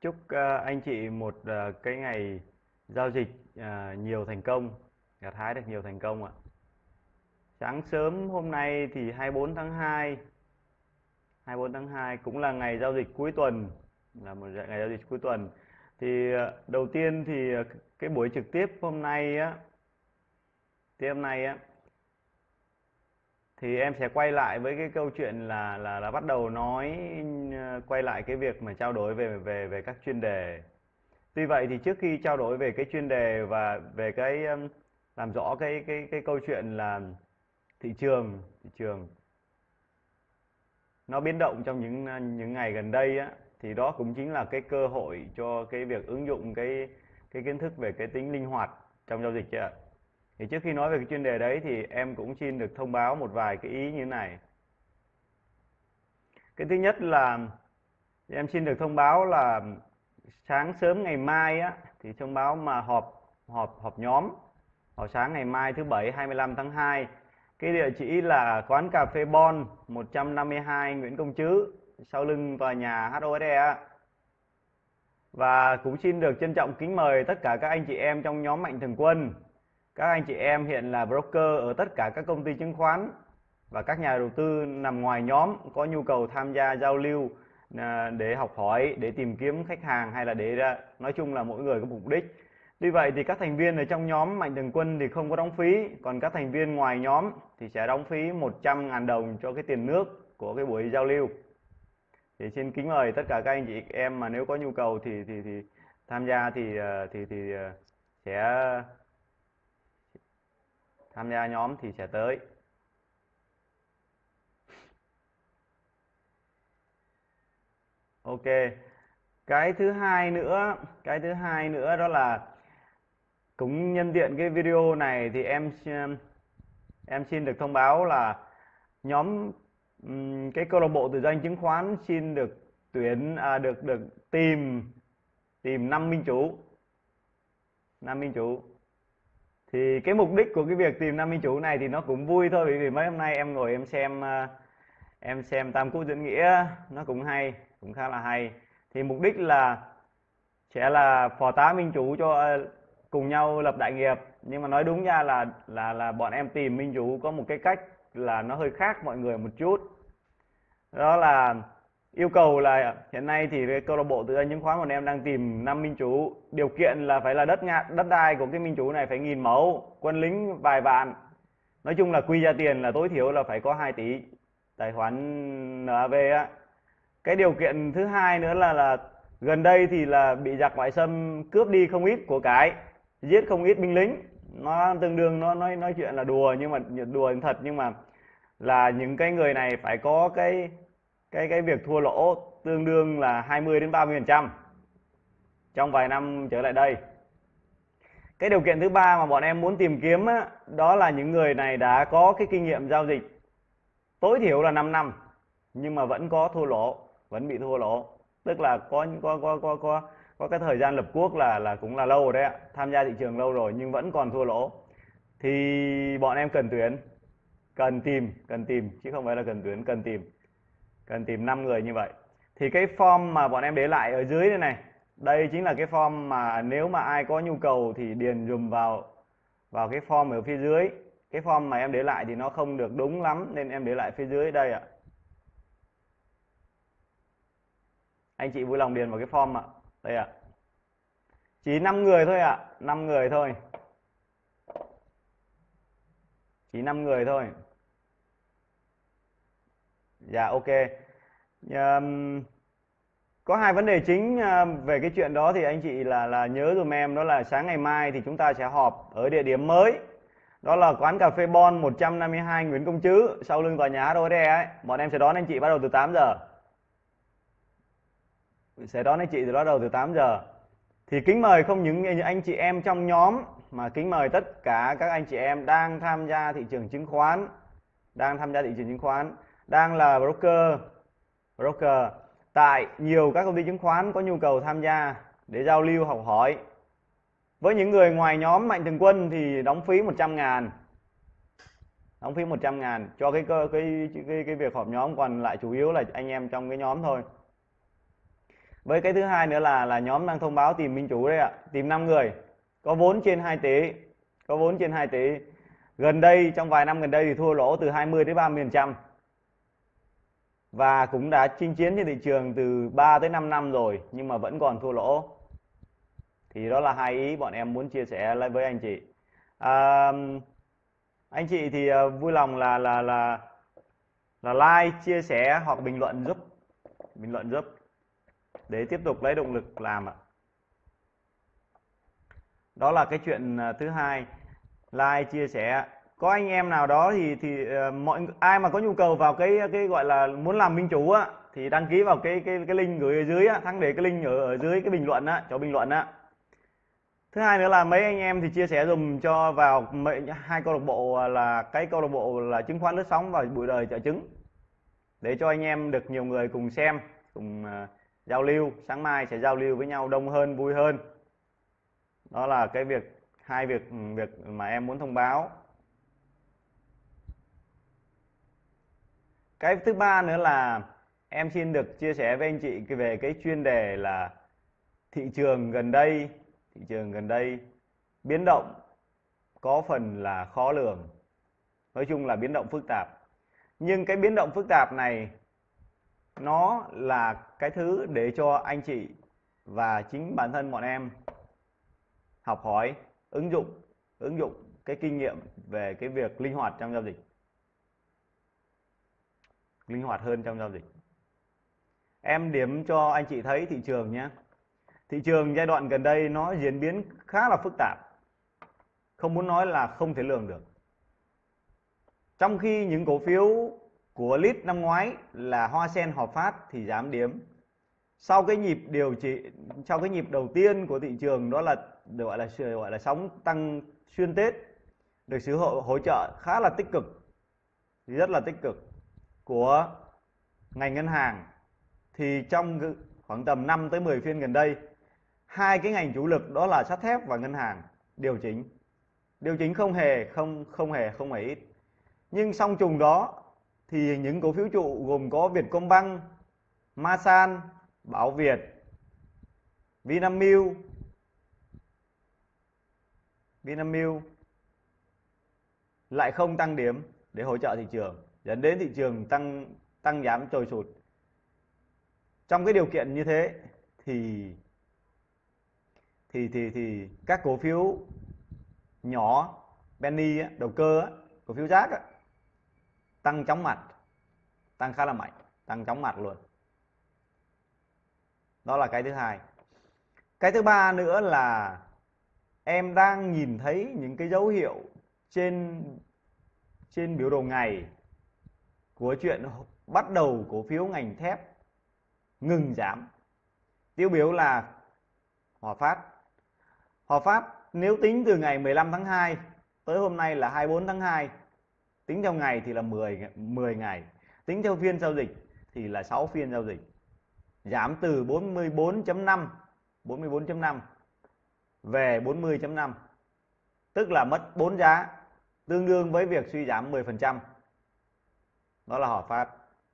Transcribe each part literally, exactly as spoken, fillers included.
Chúc ờ, anh chị một ờ, cái ngày giao dịch ờ, nhiều thành công, gặt hái được nhiều thành công ạ. Sáng sớm hôm nay thì hai mươi tư tháng hai, hai mươi tư tháng hai cũng là ngày giao dịch cuối tuần, là một ngày giao dịch cuối tuần. Thì ờ, đầu tiên thì ờ, cái buổi trực tiếp hôm nay á, thì hôm nay á thì em sẽ quay lại với cái câu chuyện là là là bắt đầu nói ờ, quay lại cái việc mà trao đổi về về về các chuyên đề. Tuy vậy thì trước khi trao đổi về cái chuyên đề và về cái um, làm rõ cái cái cái câu chuyện là thị trường thị trường nó biến động trong những những ngày gần đây á, thì đó cũng chính là cái cơ hội cho cái việc ứng dụng cái cái kiến thức về cái tính linh hoạt trong giao dịch chứ ạ. Thì trước khi nói về cái chuyên đề đấy thì em cũng xin được thông báo một vài cái ý như thế này. Cái thứ nhất là em xin được thông báo là sáng sớm ngày mai á, thì thông báo mà họp họp họp nhóm vào sáng ngày mai thứ bảy hai mươi lăm tháng hai. Cái địa chỉ là quán cà phê Bon một trăm năm mươi hai Nguyễn Công Trứ, sau lưng tòa nhà hát o ét e. Và cũng xin được trân trọng kính mời tất cả các anh chị em trong nhóm Mạnh Thường Quân. Các anh chị em hiện là broker ở tất cả các công ty chứng khoán và các nhà đầu tư nằm ngoài nhóm có nhu cầu tham gia giao lưu để học hỏi, để tìm kiếm khách hàng, hay là để nói chung là mỗi người có mục đích. Tuy vậy thì các thành viên ở trong nhóm Mạnh Thường Quân thì không có đóng phí, còn các thành viên ngoài nhóm thì sẽ đóng phí một trăm nghìn đồng cho cái tiền nước của cái buổi giao lưu. Thì xin kính mời tất cả các anh chị em mà nếu có nhu cầu thì thì thì tham gia thì thì thì sẽ tham gia nhóm thì sẽ tới. Ok. Cái thứ hai nữa, cái thứ hai nữa đó là cũng nhân tiện cái video này thì em em xin được thông báo là nhóm cái câu lạc bộ tự doanh chứng khoán xin được tuyển à, được được tìm tìm năm minh chủ. năm minh chủ. Thì cái mục đích của cái việc tìm năm minh chủ này thì nó cũng vui thôi, bởi vì mấy hôm nay em ngồi em xem em xem Tam Quốc Diễn Nghĩa, nó cũng hay, cũng khá là hay. Thì mục đích là sẽ là phò tá minh chủ cho cùng nhau lập đại nghiệp. Nhưng mà nói đúng ra là là là bọn em tìm minh chủ có một cái cách là nó hơi khác mọi người một chút. Đó là yêu cầu là hiện nay thì cái câu lạc bộ tự doanh chứng khoán bọn em đang tìm năm minh chủ. Điều kiện là phải là đất ngạn, đất đai của cái minh chủ này phải nghìn mẫu, quân lính vài vạn. Nói chung là quy ra tiền là tối thiểu là phải có hai tỷ tài khoản en a vê á. Cái điều kiện thứ hai nữa là là gần đây thì là bị giặc ngoại xâm cướp đi không ít của cải, giết không ít binh lính. Nó tương đương, nó nói nói chuyện là đùa, nhưng mà đùa thật, nhưng mà là những cái người này phải có cái cái cái việc thua lỗ tương đương là hai mươi đến ba mươi phần trăm trong vài năm trở lại đây. Cái điều kiện thứ ba mà bọn em muốn tìm kiếm á, đó là những người này đã có cái kinh nghiệm giao dịch tối thiểu là năm năm nhưng mà vẫn có thua lỗ, vẫn bị thua lỗ. Tức là có có có có có có cái thời gian lập quốc là là cũng là lâu rồi đấy ạ, tham gia thị trường lâu rồi nhưng vẫn còn thua lỗ. Thì bọn em cần tuyển, cần tìm, cần tìm chứ không phải là cần tuyển, cần tìm. Cần tìm năm người như vậy. Thì cái form mà bọn em để lại ở dưới đây này, đây chính là cái form mà nếu mà ai có nhu cầu thì điền dùm vào vào cái form ở phía dưới. Cái form mà em để lại thì nó không được đúng lắm nên em để lại phía dưới đây ạ. Anh chị vui lòng điền vào cái form ạ. Đây ạ. Chỉ năm người thôi ạ, năm người thôi. Chỉ năm người thôi. Dạ ok. Um, có hai vấn đề chính về cái chuyện đó thì anh chị là là nhớ dùm em, đó là sáng ngày mai thì chúng ta sẽ họp ở địa điểm mới. Đó là quán cà phê Bon một trăm năm mươi hai Nguyễn Công Trứ, sau lưng tòa nhà hát o ét e ấy. Bọn em sẽ đón anh chị bắt đầu từ tám giờ. Sẽ đón anh chị từ bắt đầu từ tám giờ. Thì kính mời không những anh chị em trong nhóm mà kính mời tất cả các anh chị em đang tham gia thị trường chứng khoán, đang tham gia thị trường chứng khoán, đang là broker, broker tại nhiều các công ty chứng khoán có nhu cầu tham gia để giao lưu học hỏi. Với những người ngoài nhóm Mạnh Thường Quân thì đóng phí một trăm ngàn. Đóng phí một trăm ngàn cho cái, cái, cái, cái việc họp nhóm, còn lại chủ yếu là anh em trong cái nhóm thôi. Với cái thứ hai nữa là là nhóm đang thông báo tìm minh chủ đây ạ, tìm năm người có vốn trên hai tỷ, có vốn trên hai tỷ. Gần đây trong vài năm gần đây thì thua lỗ từ hai mươi đến ba mươi phần trăm. Và cũng đã chinh chiến trên thị trường từ ba tới năm năm rồi nhưng mà vẫn còn thua lỗ. Thì đó là hai ý bọn em muốn chia sẻ với anh chị. À, anh chị thì vui lòng là là là là like, chia sẻ hoặc bình luận giúp, bình luận giúp để tiếp tục lấy động lực làm ạ. Đó là cái chuyện thứ hai, like, chia sẻ. Có anh em nào đó thì thì uh, mọi ai mà có nhu cầu vào cái cái gọi là muốn làm minh chủ á thì đăng ký vào cái cái cái link gửi ở dưới á, Thắng để cái link ở ở dưới cái bình luận á, cho bình luận á. Thứ hai nữa là mấy anh em thì chia sẻ dùm cho vào mấy, hai câu lạc bộ là cái câu lạc bộ là chứng khoán lướt sóng và Bụi Đời Chợ Trứng, để cho anh em được nhiều người cùng xem, cùng uh, giao lưu. Sáng mai sẽ giao lưu với nhau đông hơn, vui hơn. Đó là cái việc, hai việc việc mà em muốn thông báo. Cái thứ ba nữa là em xin được chia sẻ với anh chị về cái chuyên đề là thị trường gần đây, thị trường gần đây biến động có phần là khó lường. Nói chung là biến động phức tạp. Nhưng cái biến động phức tạp này nó là cái thứ để cho anh chị và chính bản thân bọn em học hỏi, ứng dụng, ứng dụng cái kinh nghiệm về cái việc linh hoạt trong giao dịch. Linh hoạt hơn trong giao dịch. Em điểm cho anh chị thấy thị trường nhé. Thị trường giai đoạn gần đây nó diễn biến khá là phức tạp. Không muốn nói là không thể lường được. Trong khi những cổ phiếu của lít năm ngoái là Hoa Sen, Hòa Phát thì giảm điểm. Sau cái nhịp điều trị, sau cái nhịp đầu tiên của thị trường đó là được gọi là gọi là sóng tăng xuyên Tết, được sự hỗ, hỗ trợ khá là tích cực, rất là tích cực của ngành ngân hàng, thì trong khoảng tầm năm tới mười phiên gần đây, hai cái ngành chủ lực đó là sắt thép và ngân hàng điều chỉnh, điều chỉnh không hề không không hề không hề ít. Nhưng song trùng đó thì những cổ phiếu trụ gồm có Vietcombank, Masan, Bảo Việt, Vinamilk, Vinamilk lại không tăng điểm để hỗ trợ thị trường, dẫn đến thị trường tăng tăng giảm trồi sụt. Trong cái điều kiện như thế thì thì thì thì các cổ phiếu nhỏ, penny á, đầu cơ á, cổ phiếu rác á, tăng chóng mặt, tăng khá là mạnh, tăng chóng mặt luôn. Đó là cái thứ hai. Cái thứ ba nữa là em đang nhìn thấy những cái dấu hiệu trên trên biểu đồ ngày của chuyện bắt đầu cổ phiếu ngành thép ngừng giảm. Tiêu biểu là Hòa Phát. Hòa Phát nếu tính từ ngày mười lăm tháng hai tới hôm nay là hai mươi bốn tháng hai, tính theo ngày thì là mười ngày, tính theo phiên giao dịch thì là sáu phiên giao dịch, giảm từ bốn mươi bốn chấm năm về bốn mươi chấm năm, tức là mất bốn giá, tương đương với việc suy giảm mười phần trăm. Đó là Hòa Phát.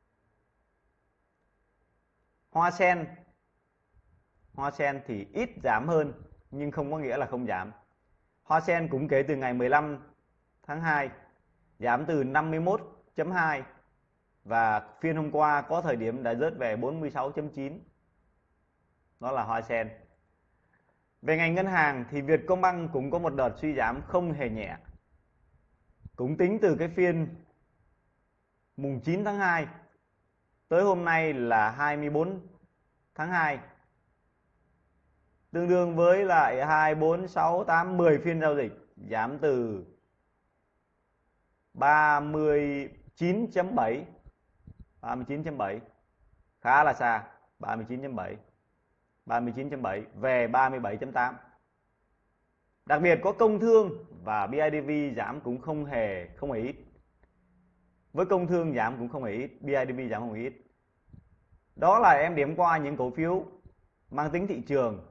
Hoa Sen, Hoa Sen thì ít giảm hơn nhưng không có nghĩa là không giảm. Hoa Sen cũng kể từ ngày mười lăm tháng hai giảm từ năm mươi mốt chấm hai và phiên hôm qua có thời điểm đã rớt về bốn mươi sáu chấm chín. Đó là Hoa Sen. Về ngành ngân hàng thì Vietcombank cũng có một đợt suy giảm không hề nhẹ. Cũng tính từ cái phiên mùng chín tháng hai tới hôm nay là hai mươi bốn tháng hai, tương đương với lại hai, bốn, sáu, tám, mười phiên giao dịch, giảm từ ba mươi chín chấm bảy, ba mươi chín chấm bảy, khá là xa, ba mươi chín chấm bảy, ba mươi chín chấm bảy về ba mươi bảy chấm tám. Đặc biệt có Công Thương và bê i đê vê giảm cũng không hề không hề ít. Với Công Thương giảm cũng không hề ít, bê i đê vê giảm không hề ít. Đó là em điểm qua những cổ phiếu mang tính thị trường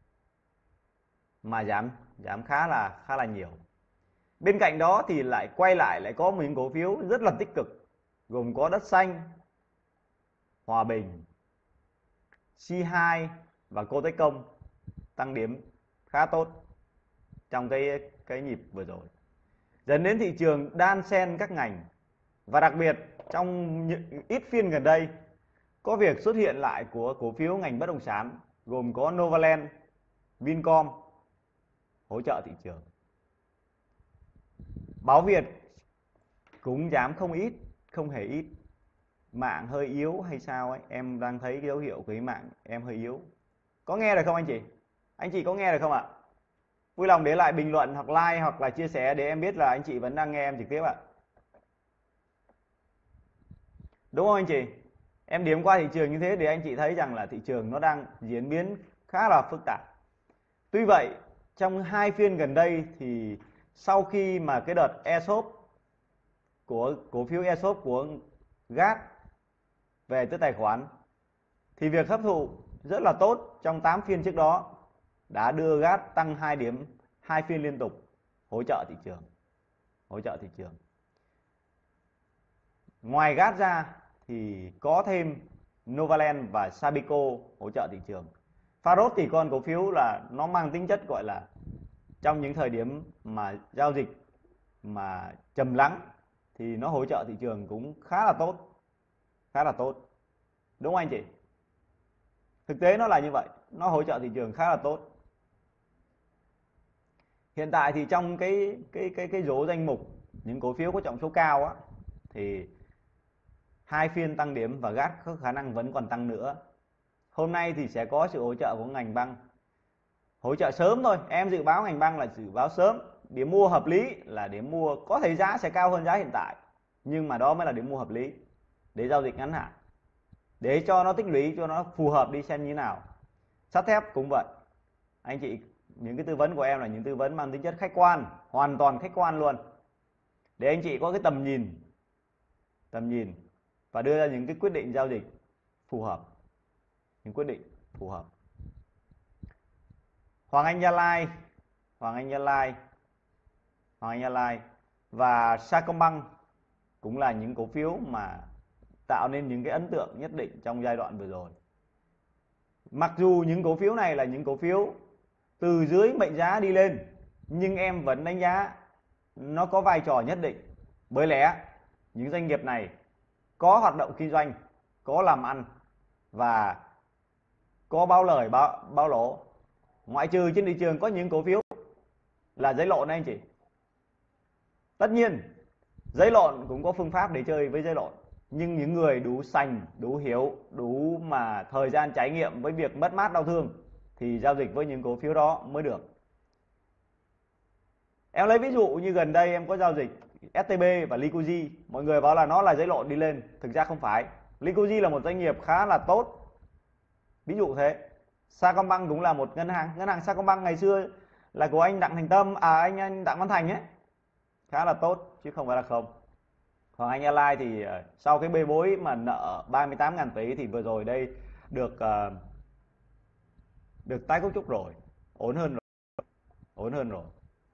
mà giảm giảm khá là khá là nhiều. Bên cạnh đó thì lại quay lại lại có những cổ phiếu rất là tích cực, gồm có Đất Xanh, Hòa Bình, xê hai, và Cô Techcom tăng điểm khá tốt trong cái cái nhịp vừa rồi, dẫn đến thị trường đan xen các ngành. Và đặc biệt trong những ít phiên gần đây có việc xuất hiện lại của cổ phiếu ngành bất động sản gồm có Novaland, Vincom hỗ trợ thị trường. Báo Việt cũng giảm không ít, không hề ít. Mạng hơi yếu hay sao ấy, em đang thấy cái dấu hiệu của cái mạng em hơi yếu. Có nghe được không anh chị? Anh chị có nghe được không ạ? Vui lòng để lại bình luận hoặc like hoặc là chia sẻ để em biết là anh chị vẫn đang nghe em trực tiếp ạ. Đúng không anh chị? Em điểm qua thị trường như thế để anh chị thấy rằng là thị trường nó đang diễn biến khá là phức tạp. Tuy vậy, trong hai phiên gần đây thì sau khi mà cái đợt e shop của cổ phiếu e shop của giê a tê về tới tài khoản thì việc hấp thụ rất là tốt trong tám phiên trước đó đã đưa giê a tê tăng hai điểm hai phiên liên tục, hỗ trợ thị trường. Hỗ trợ thị trường. Ngoài giê a tê ra thì có thêm Novaland và Sabeco hỗ trợ thị trường. Pharos thì con cổ phiếu là nó mang tính chất gọi là trong những thời điểm mà giao dịch mà trầm lắng thì nó hỗ trợ thị trường cũng khá là tốt. Khá là tốt. Đúng không anh chị? Thực tế nó là như vậy, nó hỗ trợ thị trường khá là tốt. Hiện tại thì trong cái cái cái cái rổ danh mục những cổ phiếu có trọng số cao á thì hai phiên tăng điểm và giê a tê có khả năng vẫn còn tăng nữa. Hôm nay thì sẽ có sự hỗ trợ của ngành băng. Hỗ trợ sớm thôi, em dự báo ngành băng là dự báo sớm. Điểm mua hợp lý là điểm mua, có thể giá sẽ cao hơn giá hiện tại, nhưng mà đó mới là điểm mua hợp lý để giao dịch ngắn hạn, để cho nó tích lũy, cho nó phù hợp đi xem như thế nào. Sắt thép cũng vậy. Anh chị, những cái tư vấn của em là những tư vấn mang tính chất khách quan, hoàn toàn khách quan luôn, để anh chị có cái tầm nhìn tầm nhìn và đưa ra những cái quyết định giao dịch phù hợp, những quyết định phù hợp. Hoàng Anh Gia Lai, Hoàng Anh Gia Lai, Hoàng Anh Gia Lai và Sacombank cũng là những cổ phiếu mà tạo nên những cái ấn tượng nhất định trong giai đoạn vừa rồi. Mặc dù những cổ phiếu này là những cổ phiếu từ dưới mệnh giá đi lên, nhưng em vẫn đánh giá nó có vai trò nhất định. Bởi lẽ những doanh nghiệp này có hoạt động kinh doanh, có làm ăn và có báo lời báo, báo lỗ. Ngoại trừ trên thị trường có những cổ phiếu là giấy lộn anh chị. Tất nhiên giấy lộn cũng có phương pháp để chơi với giấy lộn, nhưng những người đủ sành, đủ hiểu, đủ mà thời gian trải nghiệm với việc mất mát đau thương thì giao dịch với những cổ phiếu đó mới được. Em lấy ví dụ như gần đây em có giao dịch ét tê bê và Licoji. Mọi người bảo là nó là giấy lộn đi lên, thực ra không phải. Licoji là một doanh nghiệp khá là tốt, ví dụ thế. Sacombank cũng là một ngân hàng. Ngân hàng Sacombank ngày xưa là của anh Đặng Thành Tâm, à anh, anh Đặng Văn Thành ấy, khá là tốt chứ không phải là không. Còn anh Airline thì sau cái bê bối mà nợ ba mươi tám nghìn tỷ thì vừa rồi đây được uh, được tái cấu trúc rồi, ổn hơn rồi, ổn hơn rồi.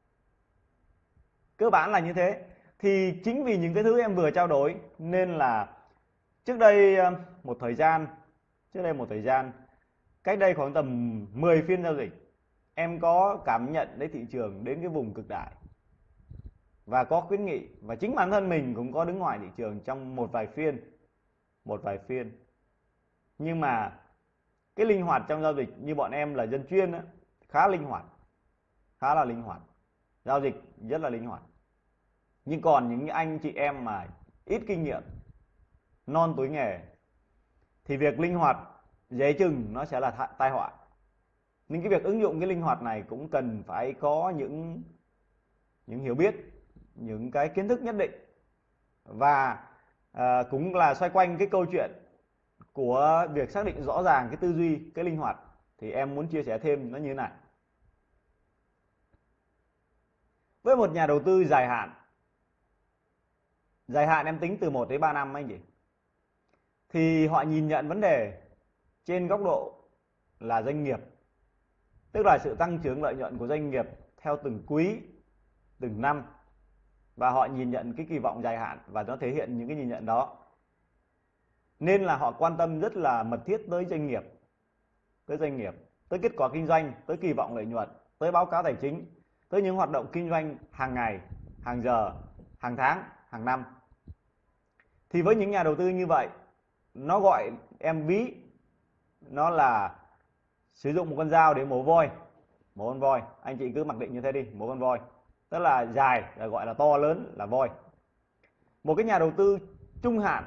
Cơ bản là như thế. Thì chính vì những cái thứ em vừa trao đổi nên là trước đây một thời gian, trước đây một thời gian, cách đây khoảng tầm mười phiên giao dịch, em có cảm nhận đến thị trường đến cái vùng cực đại và có khuyến nghị, và chính bản thân mình cũng có đứng ngoài thị trường trong một vài phiên, một vài phiên. Nhưng mà cái linh hoạt trong giao dịch như bọn em là dân chuyên đó, khá linh hoạt, khá là linh hoạt, giao dịch rất là linh hoạt. Nhưng còn những anh chị em mà ít kinh nghiệm, non tuổi nghề thì việc linh hoạt dễ chừng nó sẽ là tai họa. Nên cái việc ứng dụng cái linh hoạt này cũng cần phải có những những hiểu biết, những cái kiến thức nhất định. Và à, cũng là xoay quanh cái câu chuyện của việc xác định rõ ràng cái tư duy, cái linh hoạt. Thì em muốn chia sẻ thêm nó như thế này. Với một nhà đầu tư dài hạn, dài hạn em tính từ một đến ba năm anh chị, thì họ nhìn nhận vấn đề trên góc độ là doanh nghiệp, tức là sự tăng trưởng lợi nhuận của doanh nghiệp theo từng quý, từng năm, và họ nhìn nhận cái kỳ vọng dài hạn và nó thể hiện những cái nhìn nhận đó. Nên là họ quan tâm rất là mật thiết tới doanh nghiệp, tới doanh nghiệp. tới kết quả kinh doanh, tới kỳ vọng lợi nhuận, tới báo cáo tài chính, tới những hoạt động kinh doanh hàng ngày, hàng giờ, hàng tháng, hàng năm. Thì với những nhà đầu tư như vậy, nó gọi, em ví nó là sử dụng một con dao để mổ voi. Mổ con voi, anh chị cứ mặc định như thế đi, mổ con voi. Tức là dài, là gọi là to lớn là voi. Một cái nhà đầu tư trung hạn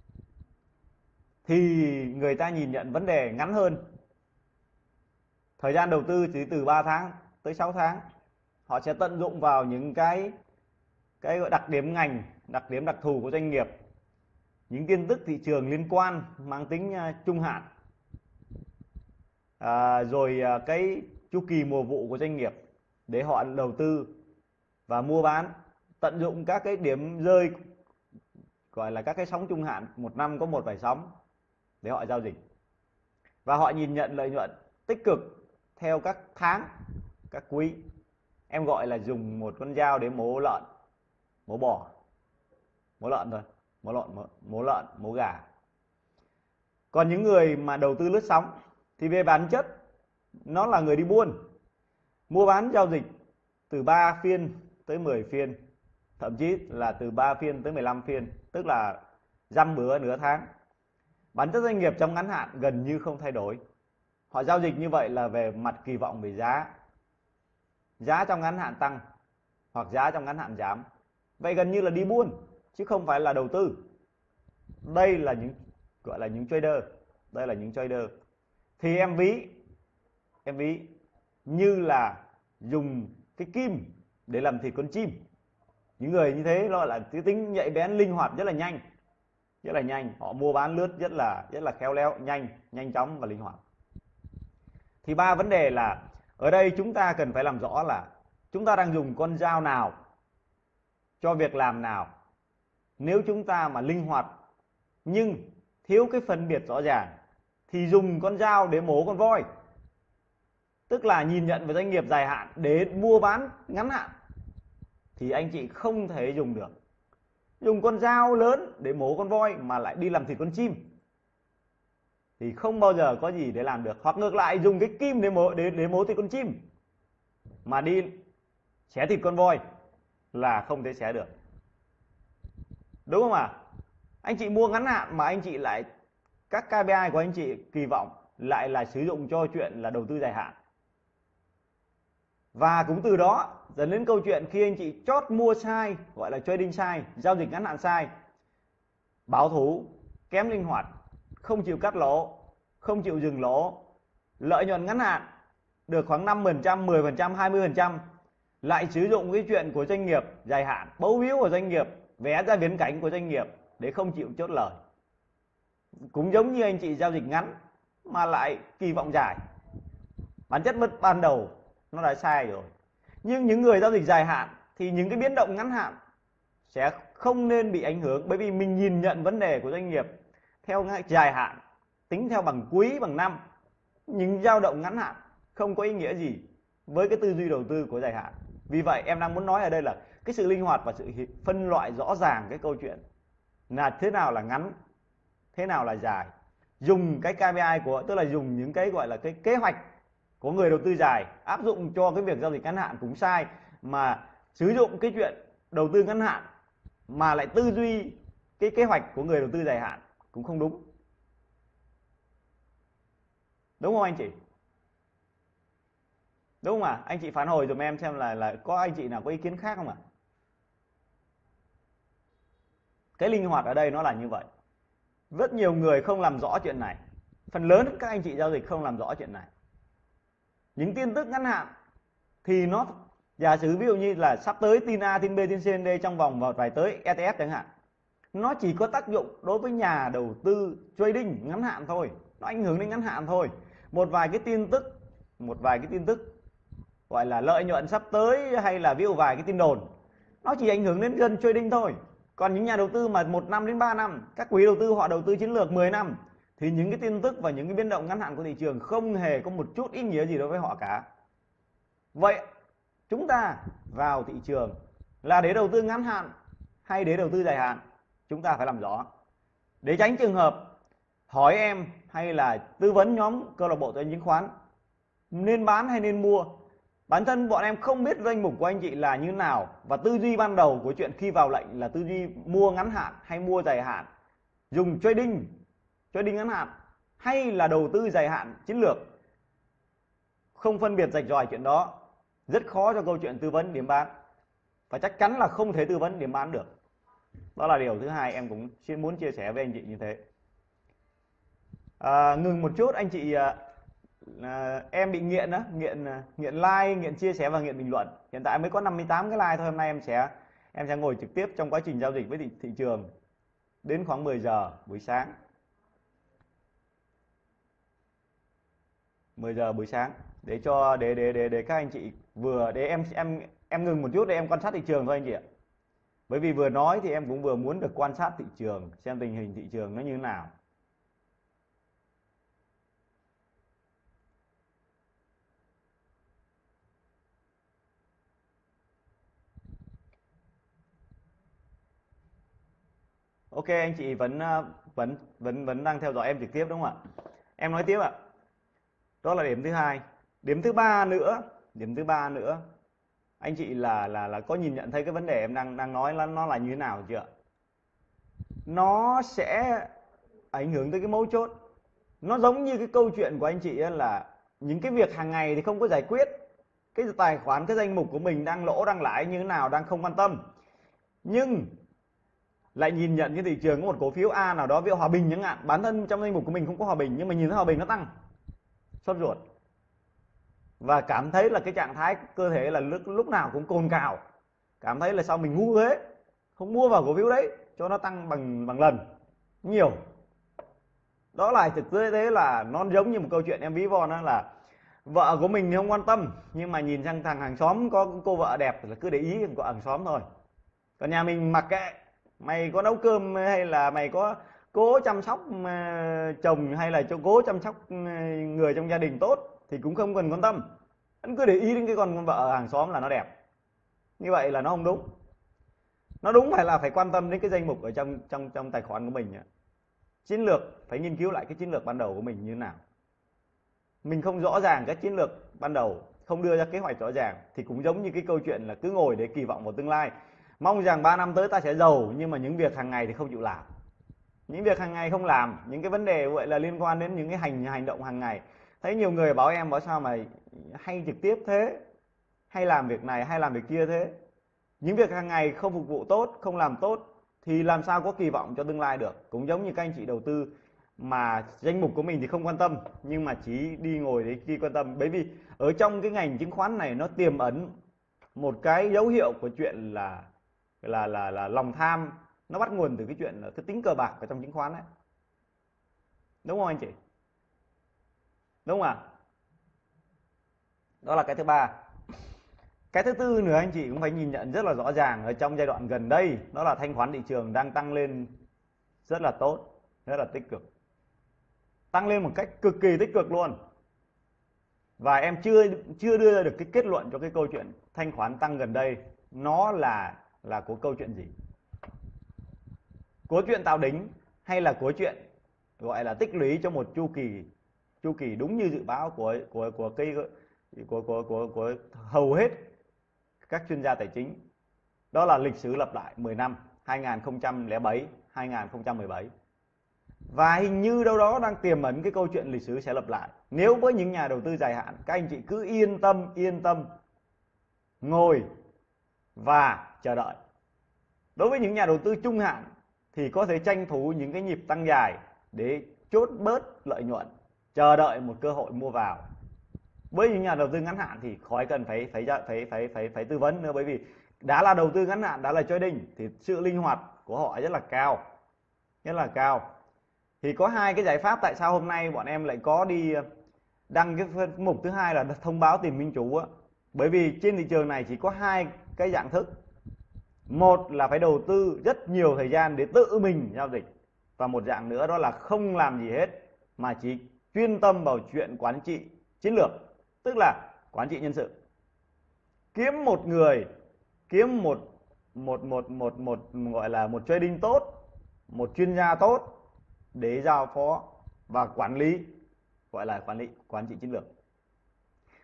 thì người ta nhìn nhận vấn đề ngắn hơn. Thời gian đầu tư chỉ từ ba tháng tới sáu tháng. Họ sẽ tận dụng vào những cái cái đặc điểm ngành, đặc điểm đặc thù của doanh nghiệp, những tin tức thị trường liên quan mang tính trung hạn, à, rồi cái chu kỳ mùa vụ của doanh nghiệp để họ đầu tư và mua bán, tận dụng các cái điểm rơi, gọi là các cái sóng trung hạn, một năm có một vài sóng để họ giao dịch, và họ nhìn nhận lợi nhuận tích cực theo các tháng, các quý. Em gọi là dùng một con dao để mổ lợn, mổ bò, mổ lợn thôi, mổ lợn, mổ, mổ lợn, mổ gà. Còn những người mà đầu tư lướt sóng thì về bản chất nó là người đi buôn, mua bán giao dịch từ ba phiên tới mười phiên, thậm chí là từ ba phiên tới mười lăm phiên, tức là dăm bữa nửa tháng. Bản chất doanh nghiệp trong ngắn hạn gần như không thay đổi. Họ giao dịch như vậy là về mặt kỳ vọng về giá. Giá trong ngắn hạn tăng hoặc giá trong ngắn hạn giảm. Vậy gần như là đi buôn chứ không phải là đầu tư. Đây là những gọi là những trader, đây là những trader. Thì em ví em ví như là dùng cái kim để làm thịt con chim. Những người như thế nó là cái tính nhạy bén, linh hoạt rất là nhanh, rất là nhanh. Họ mua bán lướt rất là rất là khéo léo, nhanh, nhanh chóng và linh hoạt. Thì ba vấn đề là ở đây chúng ta cần phải làm rõ là chúng ta đang dùng con dao nào cho việc làm nào. Nếu chúng ta mà linh hoạt nhưng thiếu cái phân biệt rõ ràng thì dùng con dao để mổ con voi, tức là nhìn nhận về doanh nghiệp dài hạn để mua bán ngắn hạn, thì anh chị không thể dùng được. Dùng con dao lớn để mổ con voi mà lại đi làm thịt con chim thì không bao giờ có gì để làm được. Hoặc ngược lại, dùng cái kim để mổ, để, để mổ thịt con chim mà đi xé thịt con voi là không thể xé được. Đúng không ạ? À? Anh chị mua ngắn hạn mà anh chị lại, các ca pê i của anh chị kỳ vọng lại là sử dụng cho chuyện là đầu tư dài hạn. Và cũng từ đó dẫn đến câu chuyện khi anh chị chót mua sai, gọi là trading sai, giao dịch ngắn hạn sai, bảo thủ, kém linh hoạt, không chịu cắt lỗ, không chịu dừng lỗ, lợi nhuận ngắn hạn được khoảng năm phần trăm, mười phần trăm, hai mươi phần trăm, lại sử dụng cái chuyện của doanh nghiệp dài hạn, bấu víu của doanh nghiệp, vẽ ra viễn cảnh của doanh nghiệp để không chịu chốt lời. Cũng giống như anh chị giao dịch ngắn mà lại kỳ vọng dài. Bản chất mất ban đầu nó đã sai rồi. Nhưng những người giao dịch dài hạn thì những cái biến động ngắn hạn sẽ không nên bị ảnh hưởng, bởi vì mình nhìn nhận vấn đề của doanh nghiệp theo dài hạn, tính theo bằng quý, bằng năm. Những dao động ngắn hạn không có ý nghĩa gì với cái tư duy đầu tư của dài hạn. Vì vậy em đang muốn nói ở đây là cái sự linh hoạt và sự phân loại rõ ràng cái câu chuyện là thế nào là ngắn, thế nào là dài. Dùng cái ca pê i của, tức là dùng những cái gọi là cái kế hoạch của người đầu tư dài áp dụng cho cái việc giao dịch ngắn hạn cũng sai, mà sử dụng cái chuyện đầu tư ngắn hạn mà lại tư duy cái kế hoạch của người đầu tư dài hạn cũng không đúng. Đúng không anh chị? Đúng không ạ? À? Anh chị phản hồi dùm em xem là là có anh chị nào có ý kiến khác không ạ? À? Cái linh hoạt ở đây nó là như vậy. Rất nhiều người không làm rõ chuyện này. Phần lớn các anh chị giao dịch không làm rõ chuyện này. Những tin tức ngắn hạn thì nó, giả sử ví dụ như là sắp tới tin A, tin B, tin C, tin D trong vòng một vài tới e tê ép chẳng hạn, nó chỉ có tác dụng đối với nhà đầu tư trading ngắn hạn thôi, nó ảnh hưởng đến ngắn hạn thôi. Một vài cái tin tức, một vài cái tin tức gọi là lợi nhuận sắp tới, hay là ví dụ vài cái tin đồn, nó chỉ ảnh hưởng đến dân trading thôi. Còn những nhà đầu tư mà một năm đến ba năm, các quý đầu tư họ đầu tư chiến lược mười năm, thì những cái tin tức và những cái biến động ngắn hạn của thị trường không hề có một chút ý nghĩa gì đối với họ cả. Vậy chúng ta vào thị trường là để đầu tư ngắn hạn hay để đầu tư dài hạn? Chúng ta phải làm rõ, để tránh trường hợp hỏi em hay là tư vấn nhóm câu lạc bộ tài chính chứng khoán nên bán hay nên mua. Bản thân bọn em không biết danh mục của anh chị là như nào, và tư duy ban đầu của chuyện khi vào lệnh là tư duy mua ngắn hạn hay mua dài hạn, dùng trading trading ngắn hạn hay là đầu tư dài hạn chiến lược. Không phân biệt rạch ròi chuyện đó, rất khó cho câu chuyện tư vấn điểm bán, và chắc chắn là không thể tư vấn điểm bán được. Đó là điều thứ hai em cũng xin muốn chia sẻ với anh chị như thế. À, ngừng một chút anh chị. À, à, em bị nghiện đó, nghiện nghiện like, nghiện chia sẻ và nghiện bình luận. Hiện tại mới có năm mươi tám cái like thôi. Hôm nay em sẽ em sẽ ngồi trực tiếp trong quá trình giao dịch với thị, thị trường đến khoảng mười giờ buổi sáng. mười giờ buổi sáng để cho để để để để các anh chị vừa để em em em ngừng một chút để em quan sát thị trường thôi anh chị ạ. Bởi vì vừa nói thì em cũng vừa muốn được quan sát thị trường, xem tình hình thị trường nó như thế nào. Ok, anh chị vẫn vẫn vẫn vẫn đang theo dõi em trực tiếp đúng không ạ? Em nói tiếp ạ. Đó là điểm thứ hai. Điểm thứ ba nữa, điểm thứ ba nữa. Anh chị là là là có nhìn nhận thấy cái vấn đề em đang đang nói là nó là như thế nào chưa? Nó sẽ ảnh hưởng tới cái mấu chốt. Nó giống như cái câu chuyện của anh chị ấy, là những cái việc hàng ngày thì không có giải quyết. Cái tài khoản, cái danh mục của mình đang lỗ đang lãi như thế nào đang không quan tâm. Nhưng lại nhìn nhận cái thị trường có một cổ phiếu A nào đó, ví dụ Hòa Bình chẳng hạn, bản thân trong danh mục của mình không có Hòa Bình nhưng mà nhìn thấy Hòa Bình nó tăng, sốt ruột và cảm thấy là cái trạng thái cơ thể là lúc lúc nào cũng cồn cào, cảm thấy là sao mình ngu thế, không mua vào cổ phiếu đấy cho nó tăng bằng bằng lần nhiều. Đó là thực tế thế, là nó giống như một câu chuyện em ví von, đó là vợ của mình thì không quan tâm nhưng mà nhìn sang thằng hàng xóm có cô vợ đẹp là cứ để ý của hàng xóm thôi, còn nhà mình mặc kệ, mày có nấu cơm hay là mày có cố chăm sóc chồng hay là cố chăm sóc người trong gia đình tốt thì cũng không cần quan tâm, anh cứ để ý đến cái con vợ hàng xóm là nó đẹp. Như vậy là nó không đúng. Nó đúng phải là phải quan tâm đến cái danh mục ở trong trong trong tài khoản của mình. Chiến lược phải nghiên cứu lại cái chiến lược ban đầu của mình như thế nào. Mình không rõ ràng cái chiến lược ban đầu, không đưa ra kế hoạch rõ ràng thì cũng giống như cái câu chuyện là cứ ngồi để kỳ vọng vào tương lai, mong rằng ba năm tới ta sẽ giàu, nhưng mà những việc hàng ngày thì không chịu làm. Những việc hàng ngày không làm, những cái vấn đề vậy là liên quan đến những cái hành hành động hàng ngày. Thấy nhiều người bảo em bảo sao mà hay trực tiếp thế, hay làm việc này hay làm việc kia thế. Những việc hàng ngày không phục vụ tốt, không làm tốt thì làm sao có kỳ vọng cho tương lai được. Cũng giống như các anh chị đầu tư mà danh mục của mình thì không quan tâm nhưng mà chỉ đi ngồi để đi quan tâm, bởi vì ở trong cái ngành chứng khoán này nó tiềm ẩn một cái dấu hiệu của chuyện là là là là lòng tham. Nó bắt nguồn từ cái chuyện là cái tính cờ bạc ở trong chứng khoán đấy, đúng không anh chị? Đúng không ạ? Đó là cái thứ ba. Cái thứ tư nữa anh chị cũng phải nhìn nhận rất là rõ ràng ở trong giai đoạn gần đây, đó là thanh khoản thị trường đang tăng lên rất là tốt, rất là tích cực, tăng lên một cách cực kỳ tích cực luôn. Và em chưa chưa đưa ra được cái kết luận cho cái câu chuyện thanh khoản tăng gần đây nó là là của câu chuyện gì, của chuyện tạo đỉnh hay là của chuyện gọi là tích lũy cho một chu kỳ chu kỳ đúng như dự báo của của của cây của của của của hầu hết các chuyên gia tài chính. Đó là lịch sử lặp lại mười năm, hai nghìn không trăm lẻ bảy hai nghìn không trăm mười bảy, và hình như đâu đó đang tiềm ẩn cái câu chuyện lịch sử sẽ lặp lại. Nếu với những nhà đầu tư dài hạn, các anh chị cứ yên tâm yên tâm ngồi và chờ đợi. Đối với những nhà đầu tư trung hạn thì có thể tranh thủ những cái nhịp tăng dài để chốt bớt lợi nhuận, chờ đợi một cơ hội mua vào. Với những nhà đầu tư ngắn hạn thì khỏi cần phải phải phải phải phải phải tư vấn nữa, bởi vì đã là đầu tư ngắn hạn, đã là trading thì sự linh hoạt của họ rất là cao, rất là cao. Thì có hai cái giải pháp tại sao hôm nay bọn em lại có đi đăng cái mục thứ hai là thông báo tìm minh chủ á. Bởi vì trên thị trường này chỉ có hai cái dạng thức. Một là phải đầu tư rất nhiều thời gian để tự mình giao dịch, và một dạng nữa đó là không làm gì hết mà chỉ chuyên tâm vào chuyện quản trị chiến lược, tức là quản trị nhân sự. Kiếm một người, kiếm một một một một một gọi là một trading tốt, một chuyên gia tốt để giao phó và quản lý, gọi là quản lý quản trị chiến lược.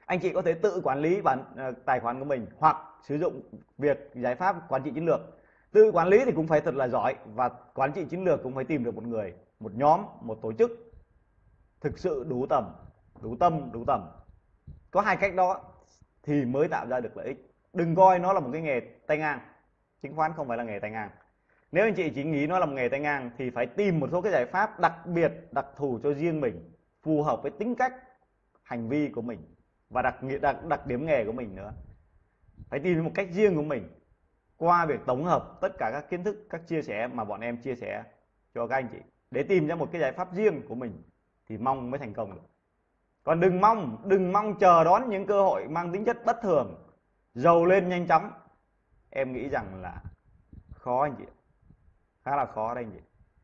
Anh chị có thể tự quản lý bản uh, tài khoản của mình hoặc sử dụng việc giải pháp quản trị chiến lược. Tự quản lý thì cũng phải thật là giỏi, và quản trị chiến lược cũng phải tìm được một người, một nhóm, một tổ chức thực sự đủ tầm, đủ tâm, đủ tầm. Có hai cách đó thì mới tạo ra được lợi ích. Đừng coi nó là một cái nghề tay ngang. Chứng khoán không phải là nghề tay ngang. Nếu anh chị chỉ nghĩ nó là một nghề tay ngang thì phải tìm một số cái giải pháp đặc biệt, đặc thù cho riêng mình, phù hợp với tính cách, hành vi của mình và đặc, đặc, đặc điểm nghề của mình nữa. Phải tìm một cách riêng của mình qua việc tổng hợp tất cả các kiến thức, các chia sẻ mà bọn em chia sẻ cho các anh chị để tìm ra một cái giải pháp riêng của mình thì mong mới thành công được. Còn đừng mong, đừng mong chờ đón những cơ hội mang tính chất bất thường, giàu lên nhanh chóng. Em nghĩ rằng là khó anh chị, khá là khó đấy anh chị.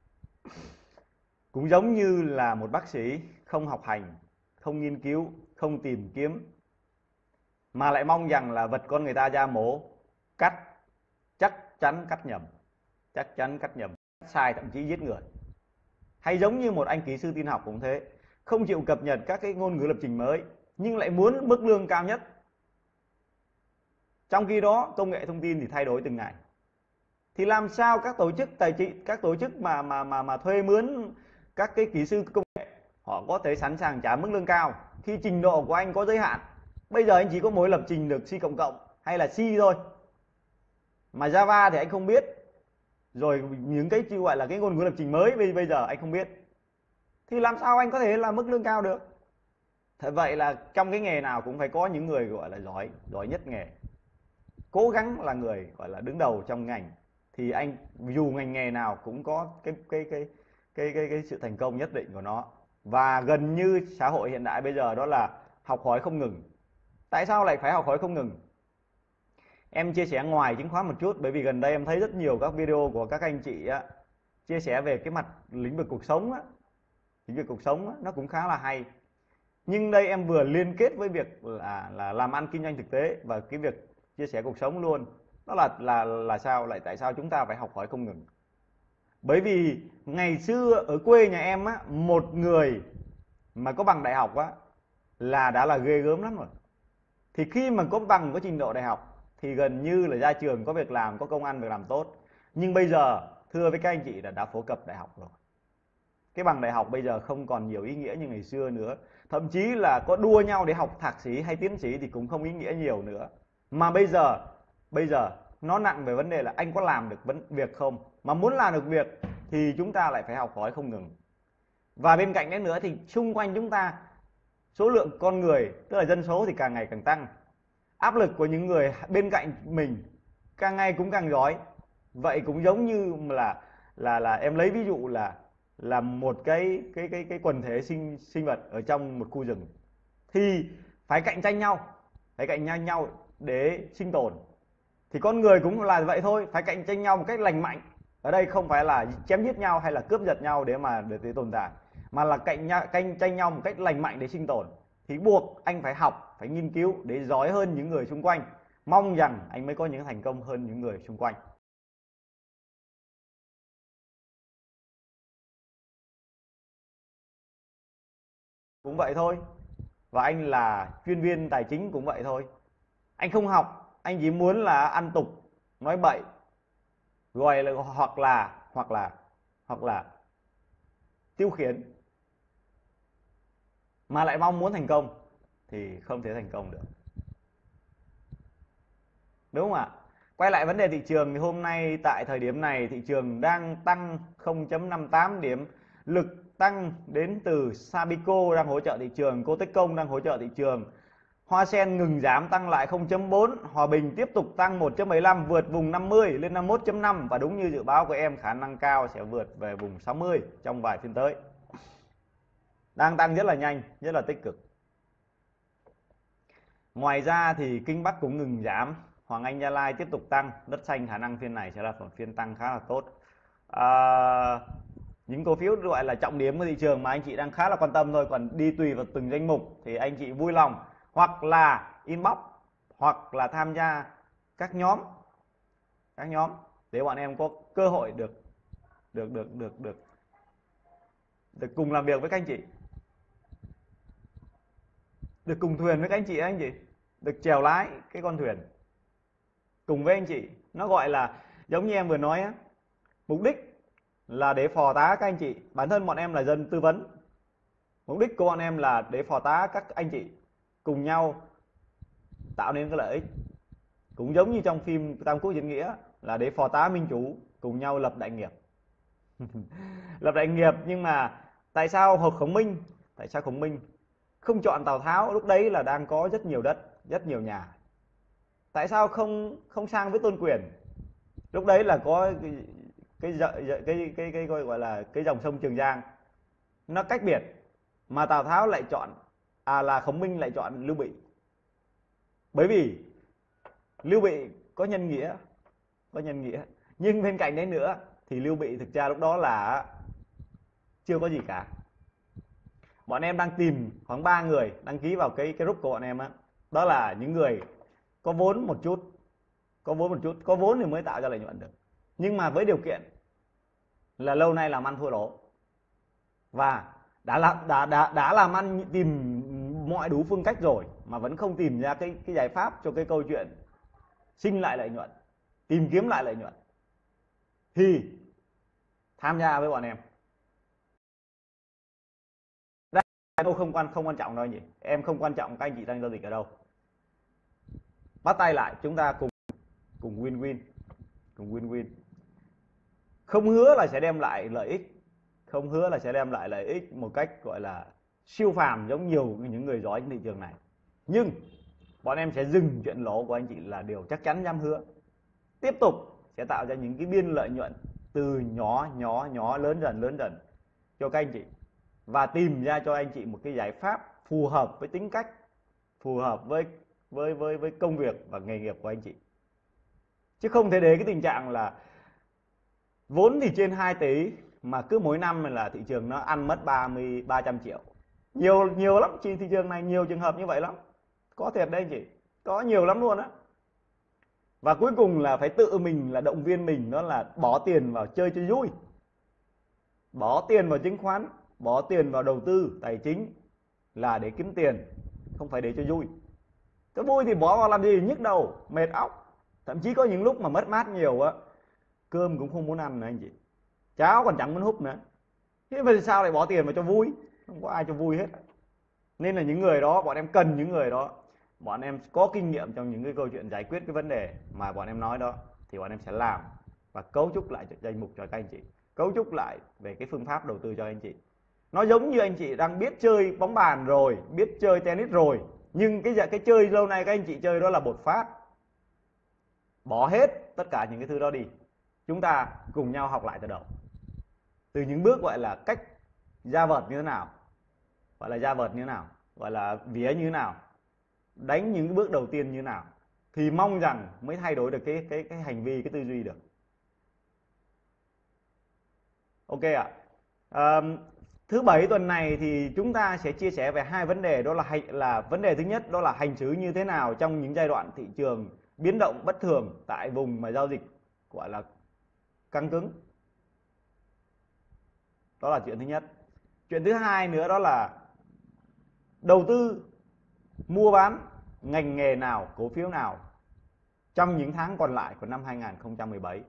Cũng giống như là một bác sĩ không học hành, không nghiên cứu, không tìm kiếm, mà lại mong rằng là vật con người ta ra mổ, cắt, chắc chắn cắt nhầm, chắc chắn cắt nhầm, sai, thậm chí giết người. Hay giống như một anh kỹ sư tin học cũng thế, không chịu cập nhật các cái ngôn ngữ lập trình mới, nhưng lại muốn mức lương cao nhất. Trong khi đó công nghệ thông tin thì thay đổi từng ngày. Thì làm sao các tổ chức tài chính, các tổ chức mà mà mà mà thuê mướn các cái kỹ sư công nghệ, họ có thể sẵn sàng trả mức lương cao khi trình độ của anh có giới hạn. Bây giờ anh chỉ có mỗi lập trình được C cộng cộng hay là C thôi, mà Java thì anh không biết, rồi những cái gọi là cái ngôn ngữ lập trình mới bây giờ anh không biết, thì làm sao anh có thể là mức lương cao được? Thật vậy là trong cái nghề nào cũng phải có những người gọi là giỏi, giỏi nhất nghề, cố gắng là người gọi là đứng đầu trong ngành, thì anh dù ngành nghề nào cũng có cái cái cái cái cái, cái sự thành công nhất định của nó. Và gần như xã hội hiện đại bây giờ đó là học hỏi không ngừng. Tại sao lại phải học hỏi không ngừng? Em chia sẻ ngoài chứng khoán một chút, bởi vì gần đây em thấy rất nhiều các video của các anh chị á, chia sẻ về cái mặt lĩnh vực cuộc sống á, lĩnh vực cuộc sống á, nó cũng khá là hay. Nhưng đây em vừa liên kết với việc là là làm ăn kinh doanh thực tế và cái việc chia sẻ cuộc sống luôn. Đó là là là sao lại tại sao chúng ta phải học hỏi không ngừng? Bởi vì ngày xưa ở quê nhà em á, một người mà có bằng đại học á là đã là ghê gớm lắm rồi. Thì khi mà có bằng, có trình độ đại học thì gần như là ra trường có việc làm, có công ăn việc làm tốt. Nhưng bây giờ thưa với các anh chị là đã phổ cập đại học rồi. Cái bằng đại học bây giờ không còn nhiều ý nghĩa như ngày xưa nữa. Thậm chí là có đua nhau để học thạc sĩ hay tiến sĩ thì cũng không ý nghĩa nhiều nữa. Mà bây giờ, bây giờ nó nặng về vấn đề là anh có làm được vấn việc không. Mà muốn làm được việc thì chúng ta lại phải học hỏi không ngừng. Và bên cạnh đấy nữa thì xung quanh chúng ta, số lượng con người, tức là dân số thì càng ngày càng tăng. Áp lực của những người bên cạnh mình càng ngày cũng càng giỏi. Vậy cũng giống như là là là em lấy ví dụ là là một cái cái cái cái quần thể sinh sinh vật ở trong một khu rừng thì phải cạnh tranh nhau, phải cạnh tranh nhau để sinh tồn. Thì con người cũng là vậy thôi, phải cạnh tranh nhau một cách lành mạnh. Ở đây không phải là chém giết nhau hay là cướp giật nhau để mà để, để tồn tại, mà là cạnh nhau, cạnh tranh nhau một cách lành mạnh để sinh tồn. Thì buộc anh phải học, phải nghiên cứu để giỏi hơn những người xung quanh. Mong rằng anh mới có những thành công hơn những người xung quanh. Cũng vậy thôi. Và anh là chuyên viên tài chính cũng vậy thôi. Anh không học, anh chỉ muốn là ăn tục, nói bậy, gọi là hoặc là hoặc là hoặc là tiêu khiển, mà lại mong muốn thành công thì không thể thành công được. Đúng không ạ? Quay lại vấn đề thị trường thì hôm nay tại thời điểm này thị trường đang tăng không phẩy năm tám điểm. Lực tăng đến từ Sabico đang hỗ trợ thị trường, Cotecom đang hỗ trợ thị trường. Hoa Sen ngừng giảm tăng lại không phẩy bốn, Hòa Bình tiếp tục tăng một phẩy bảy lăm, vượt vùng năm mươi lên năm mươi mốt phẩy năm, và đúng như dự báo của em khả năng cao sẽ vượt về vùng sáu mươi trong vài phiên tới. Đang tăng rất là nhanh, rất là tích cực. Ngoài ra thì Kinh Bắc cũng ngừng giảm, Hoàng Anh Gia Lai tiếp tục tăng, Đất Xanh khả năng phiên này sẽ là một phiên tăng khá là tốt. À, những cổ phiếu gọi là trọng điểm của thị trường mà anh chị đang khá là quan tâm thôi, còn đi tùy vào từng danh mục thì anh chị vui lòng hoặc là inbox hoặc là tham gia các nhóm các nhóm để bọn em có cơ hội được được được được được được cùng làm việc với các anh chị. được cùng thuyền với các anh chị anh chị, được chèo lái cái con thuyền cùng với anh chị. Nó gọi là giống như em vừa nói á, mục đích là để phò tá các anh chị. Bản thân bọn em là dân tư vấn, mục đích của bọn em là để phò tá các anh chị cùng nhau tạo nên cái lợi ích. Cũng giống như trong phim Tam Quốc Diễn Nghĩa là để phò tá minh chủ cùng nhau lập đại nghiệp. Lập đại nghiệp. Nhưng mà tại sao Hồ Khổng Minh tại sao Khổng Minh không chọn Tào Tháo? Lúc đấy là đang có rất nhiều đất, rất nhiều nhà. Tại sao không không sang với Tôn Quyền? Lúc đấy là có cái cái cái cái, cái, cái gọi là cái dòng sông Trường Giang nó cách biệt, mà Tào Tháo lại chọn à là Khổng Minh lại chọn Lưu Bị. Bởi vì Lưu Bị có nhân nghĩa, có nhân nghĩa. Nhưng bên cạnh đấy nữa thì Lưu Bị thực ra lúc đó là chưa có gì cả. Bọn em đang tìm khoảng ba người đăng ký vào cái cái group của bọn em á. Đó. đó là những người có vốn một chút, có vốn một chút, có vốn thì mới tạo ra lợi nhuận được. Nhưng mà với điều kiện là lâu nay làm ăn thua lỗ và đã làm đã đã đã làm ăn tìm mọi đủ phương cách rồi mà vẫn không tìm ra cái cái giải pháp cho cái câu chuyện sinh lại lợi nhuận, tìm kiếm lại lợi nhuận, thì tham gia với bọn em. Đây không quan không quan trọng đâu anh chị, em không quan trọng các anh chị đang giao dịch ở đâu. Bắt tay lại, chúng ta cùng cùng win win, cùng win win. Không hứa là sẽ đem lại lợi ích, không hứa là sẽ đem lại lợi ích một cách gọi là siêu phàm giống nhiều những người giỏi trên thị trường này. Nhưng bọn em sẽ dừng chuyện lỗ của anh chị là điều chắc chắn dám hứa. Tiếp tục sẽ tạo ra những cái biên lợi nhuận từ nhỏ nhỏ nhỏ lớn dần lớn dần cho các anh chị, và tìm ra cho anh chị một cái giải pháp phù hợp với tính cách, phù hợp với với với với công việc và nghề nghiệp của anh chị. Chứ không thể để cái tình trạng là vốn thì trên hai tỷ mà cứ mỗi năm là thị trường nó ăn mất ba mươi ba trăm triệu. Nhiều nhiều lắm, trên thị trường này nhiều trường hợp như vậy lắm. Có thiệt đấy anh chị, có nhiều lắm luôn á. Và cuối cùng là phải tự mình là động viên mình, đó là bỏ tiền vào chơi cho vui. Bỏ tiền vào chứng khoán, bỏ tiền vào đầu tư tài chính là để kiếm tiền, không phải để cho vui. Cho vui thì bỏ vào làm gì, nhức đầu, mệt óc. Thậm chí có những lúc mà mất mát nhiều á, cơm cũng không muốn ăn nữa anh chị, cháo còn chẳng muốn húp nữa. Thế vì sao lại bỏ tiền vào cho vui? Không có ai cho vui hết. Nên là những người đó, bọn em cần những người đó, bọn em có kinh nghiệm trong những cái câu chuyện giải quyết cái vấn đề mà bọn em nói đó, thì bọn em sẽ làm và cấu trúc lại danh mục cho các anh chị, cấu trúc lại về cái phương pháp đầu tư cho anh chị. Nó giống như anh chị đang biết chơi bóng bàn rồi, biết chơi tennis rồi, nhưng cái cái chơi lâu nay các anh chị chơi đó là bột phát. Bỏ hết tất cả những cái thứ đó đi, chúng ta cùng nhau học lại từ đầu, từ những bước gọi là cách ra vợt như thế nào, gọi là ra vợt như thế nào, gọi là vía như thế nào, đánh những bước đầu tiên như thế nào, thì mong rằng mới thay đổi được cái cái cái hành vi, cái tư duy được. Ok ạ. À, thứ bảy tuần này thì chúng ta sẽ chia sẻ về hai vấn đề, đó là là vấn đề thứ nhất, đó là hành xử như thế nào trong những giai đoạn thị trường biến động bất thường tại vùng mà giao dịch gọi là căng cứng. Đó là chuyện thứ nhất. Chuyện thứ hai nữa đó là đầu tư, mua bán ngành nghề nào, cổ phiếu nào trong những tháng còn lại của năm hai nghìn không trăm mười bảy,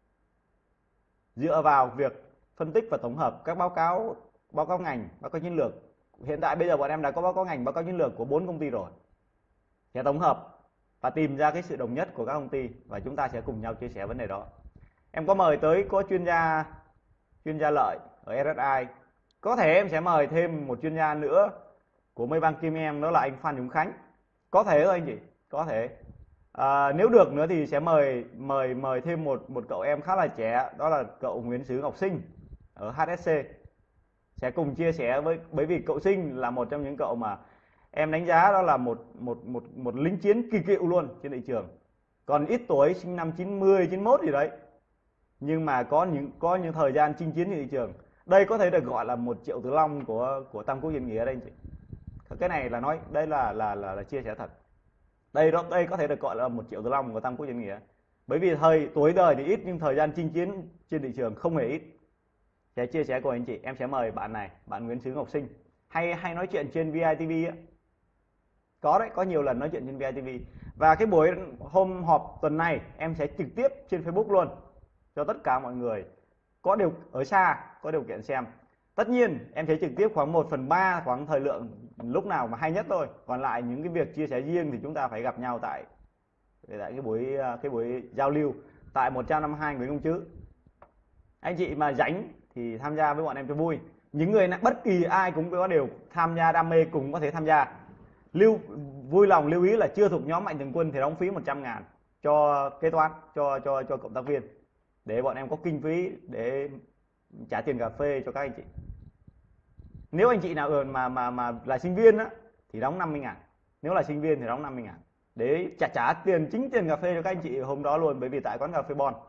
dựa vào việc phân tích và tổng hợp các báo cáo báo cáo ngành, báo cáo chiến lược. Hiện tại bây giờ bọn em đã có báo cáo ngành, báo cáo chiến lược của bốn công ty rồi. Sẽ tổng hợp và tìm ra cái sự đồng nhất của các công ty, và chúng ta sẽ cùng nhau chia sẻ vấn đề đó. Em có mời tới có chuyên gia chuyên gia lợi ở ét ét i. Có thể em sẽ mời thêm một chuyên gia nữa của Maybank Kim em, đó là anh Phan Dũng Khánh. Có thể thôi anh chị, có thể. À, nếu được nữa thì sẽ mời mời mời thêm một một cậu em khá là trẻ, đó là cậu Nguyễn Sứ Ngọc Sinh ở hát ét xê, sẽ cùng chia sẻ với, bởi vì cậu Sinh là một trong những cậu mà em đánh giá đó là một một một một lính chiến kỳ cựu luôn trên thị trường. Còn ít tuổi, sinh năm chín mươi, chín mốt gì đấy, nhưng mà có những có những thời gian chinh chiến trên thị trường. Đây có thể được gọi là một triệu tử long của của Tam Quốc Diễn Nghĩa đây anh chị. Cái này là nói đây là là là, là chia sẻ thật. Đây đó, đây có thể được gọi là một triệu tử long của Tam Quốc Diễn Nghĩa. Bởi vì thời tuổi đời thì ít nhưng thời gian chinh chiến trên thị trường không hề ít. Sẽ chia sẻ của anh chị, em sẽ mời bạn này, bạn Nguyễn Sứ Ngọc Sinh, hay hay nói chuyện trên vê i tê vê á. Có đấy, có nhiều lần nói chuyện trên vê i tê vê. Và cái buổi hôm họp tuần này em sẽ trực tiếp trên Facebook luôn cho tất cả mọi người có điều ở xa có điều kiện xem. Tất nhiên em sẽ trực tiếp khoảng một phần ba khoảng thời lượng lúc nào mà hay nhất thôi. Còn lại những cái việc chia sẻ riêng thì chúng ta phải gặp nhau tại tại cái buổi cái buổi giao lưu tại một trăm năm mươi hai Nguyễn Công Trứ. Anh chị mà rảnh thì tham gia với bọn em cho vui. Những người này bất kỳ ai cũng có đều tham gia đam mê cùng có thể tham gia. Lưu vui lòng lưu ý là chưa thuộc nhóm Mạnh Thường Quân thì đóng phí một trăm ngàn cho kế toán, cho cho cho cộng tác viên để bọn em có kinh phí để trả tiền cà phê cho các anh chị. Nếu anh chị nào mà mà mà là sinh viên á thì đóng năm mươi ngàn. Nếu là sinh viên thì đóng năm mươi ngàn để trả trả tiền chính tiền cà phê cho các anh chị hôm đó luôn, bởi vì tại quán cà phê Bon.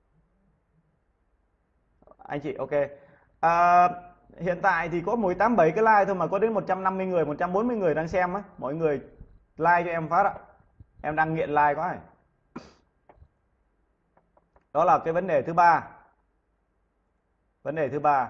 Anh chị ok. À, hiện tại thì có mười tám bảy cái like thôi mà có đến một trăm năm mươi người, một trăm bốn mươi người đang xem á. Mọi người like cho em phát ạ. Em đang nghiện like quá này. Đó là cái vấn đề thứ ba. Vấn đề thứ ba.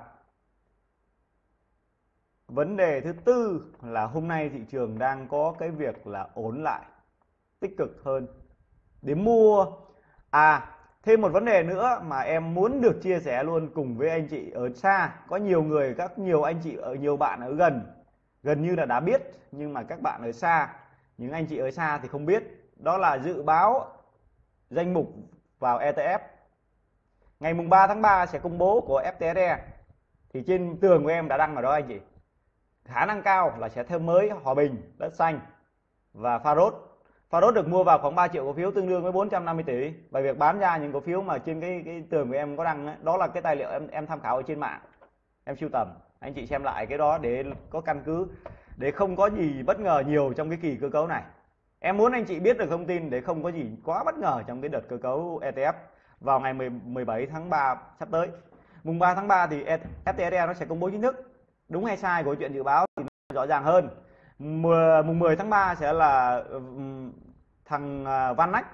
Vấn đề thứ tư là hôm nay thị trường đang có cái việc là ổn lại, tích cực hơn để mua. À, thêm một vấn đề nữa mà em muốn được chia sẻ luôn cùng với anh chị ở xa. Có nhiều người, các nhiều anh chị ở nhiều bạn ở gần gần như là đã biết, nhưng mà các bạn ở xa, những anh chị ở xa thì không biết. Đó là dự báo danh mục vào e tê ép. Ngày mùng ba tháng ba sẽ công bố của ép tê ét e. Thì trên tường của em đã đăng vào đó anh chị. Khả năng cao là sẽ thêm mới Hòa Bình, Đất Xanh và Pharos. Pharos được mua vào khoảng ba triệu cổ phiếu tương đương với bốn trăm năm mươi tỷ. Và việc bán ra những cổ phiếu mà trên cái cái tường của em có đăng ấy, đó là cái tài liệu em em tham khảo ở trên mạng. Em sưu tầm. Anh chị xem lại cái đó để có căn cứ, để không có gì bất ngờ nhiều trong cái kỳ cơ cấu này. Em muốn anh chị biết được thông tin để không có gì quá bất ngờ trong cái đợt cơ cấu e tê ép vào ngày mười bảy tháng ba sắp tới. Mùng ba tháng ba thì ép tê ét e nó sẽ công bố chính thức. Đúng hay sai của chuyện dự báo thì nó rõ ràng hơn. Mùng mười tháng ba sẽ là thằng Vanex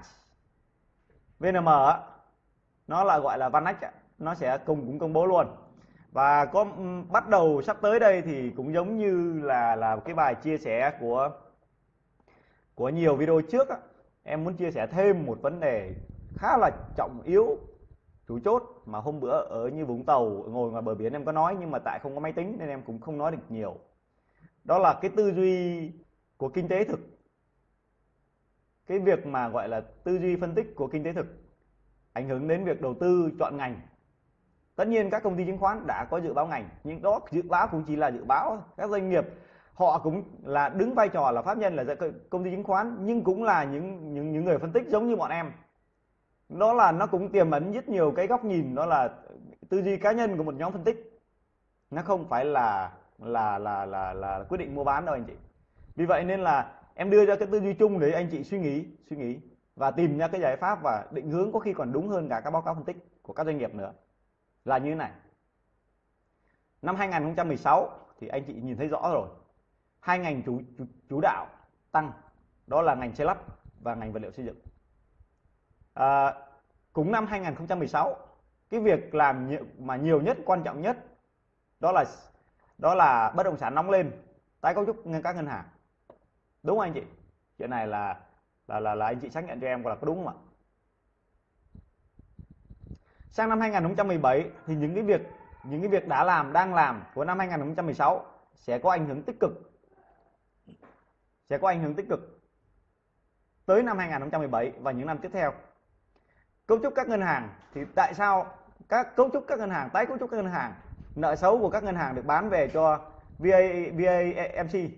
vê en em á, nó là gọi là Vanex, nó sẽ cùng cũng công bố luôn. Và có bắt đầu sắp tới đây thì cũng giống như là là cái bài chia sẻ của của nhiều video trước á, em muốn chia sẻ thêm một vấn đề khá là trọng yếu, chủ chốt mà hôm bữa ở như Vũng Tàu ngồi ngoài bờ biển em có nói, nhưng mà tại không có máy tính nên em cũng không nói được nhiều. Đó là cái tư duy của kinh tế thực. Cái việc mà gọi là tư duy phân tích của kinh tế thực ảnh hưởng đến việc đầu tư chọn ngành. Tất nhiên các công ty chứng khoán đã có dự báo ngành, nhưng đó dự báo cũng chỉ là dự báo. Các doanh nghiệp họ cũng là đứng vai trò là pháp nhân là công ty chứng khoán, nhưng cũng là những những những người phân tích giống như bọn em. Đó là nó cũng tiềm ẩn rất nhiều cái góc nhìn, đó là tư duy cá nhân của một nhóm phân tích. Nó không phải là là là là là quyết định mua bán đâu anh chị. Vì vậy nên là em đưa ra cái tư duy chung để anh chị suy nghĩ, suy nghĩ và tìm ra cái giải pháp và định hướng, có khi còn đúng hơn cả các báo cáo phân tích của các doanh nghiệp nữa. Là như thế này. Năm hai nghìn không trăm mười sáu thì anh chị nhìn thấy rõ rồi. Hai ngành chủ, chủ, chủ đạo tăng, đó là ngành xây lắp và ngành vật liệu xây dựng. À, cũng năm hai nghìn không trăm mười sáu, cái việc làm nhiều, mà nhiều nhất, quan trọng nhất đó là đó là bất động sản nóng lên, tái cấu trúc các ngân hàng. Đúng không anh chị? Chuyện này là là là, là anh chị xác nhận cho em là có đúng không ạ? Sang năm hai nghìn không trăm mười bảy thì những cái việc những cái việc đã làm, đang làm của năm hai nghìn không trăm mười sáu sẽ có ảnh hưởng tích cực. Sẽ có ảnh hưởng tích cực tới năm hai nghìn không trăm mười bảy và những năm tiếp theo. Cấu trúc các ngân hàng thì tại sao các cấu trúc các ngân hàng, tái cấu trúc các ngân hàng, nợ xấu của các ngân hàng được bán về cho vê a em xê,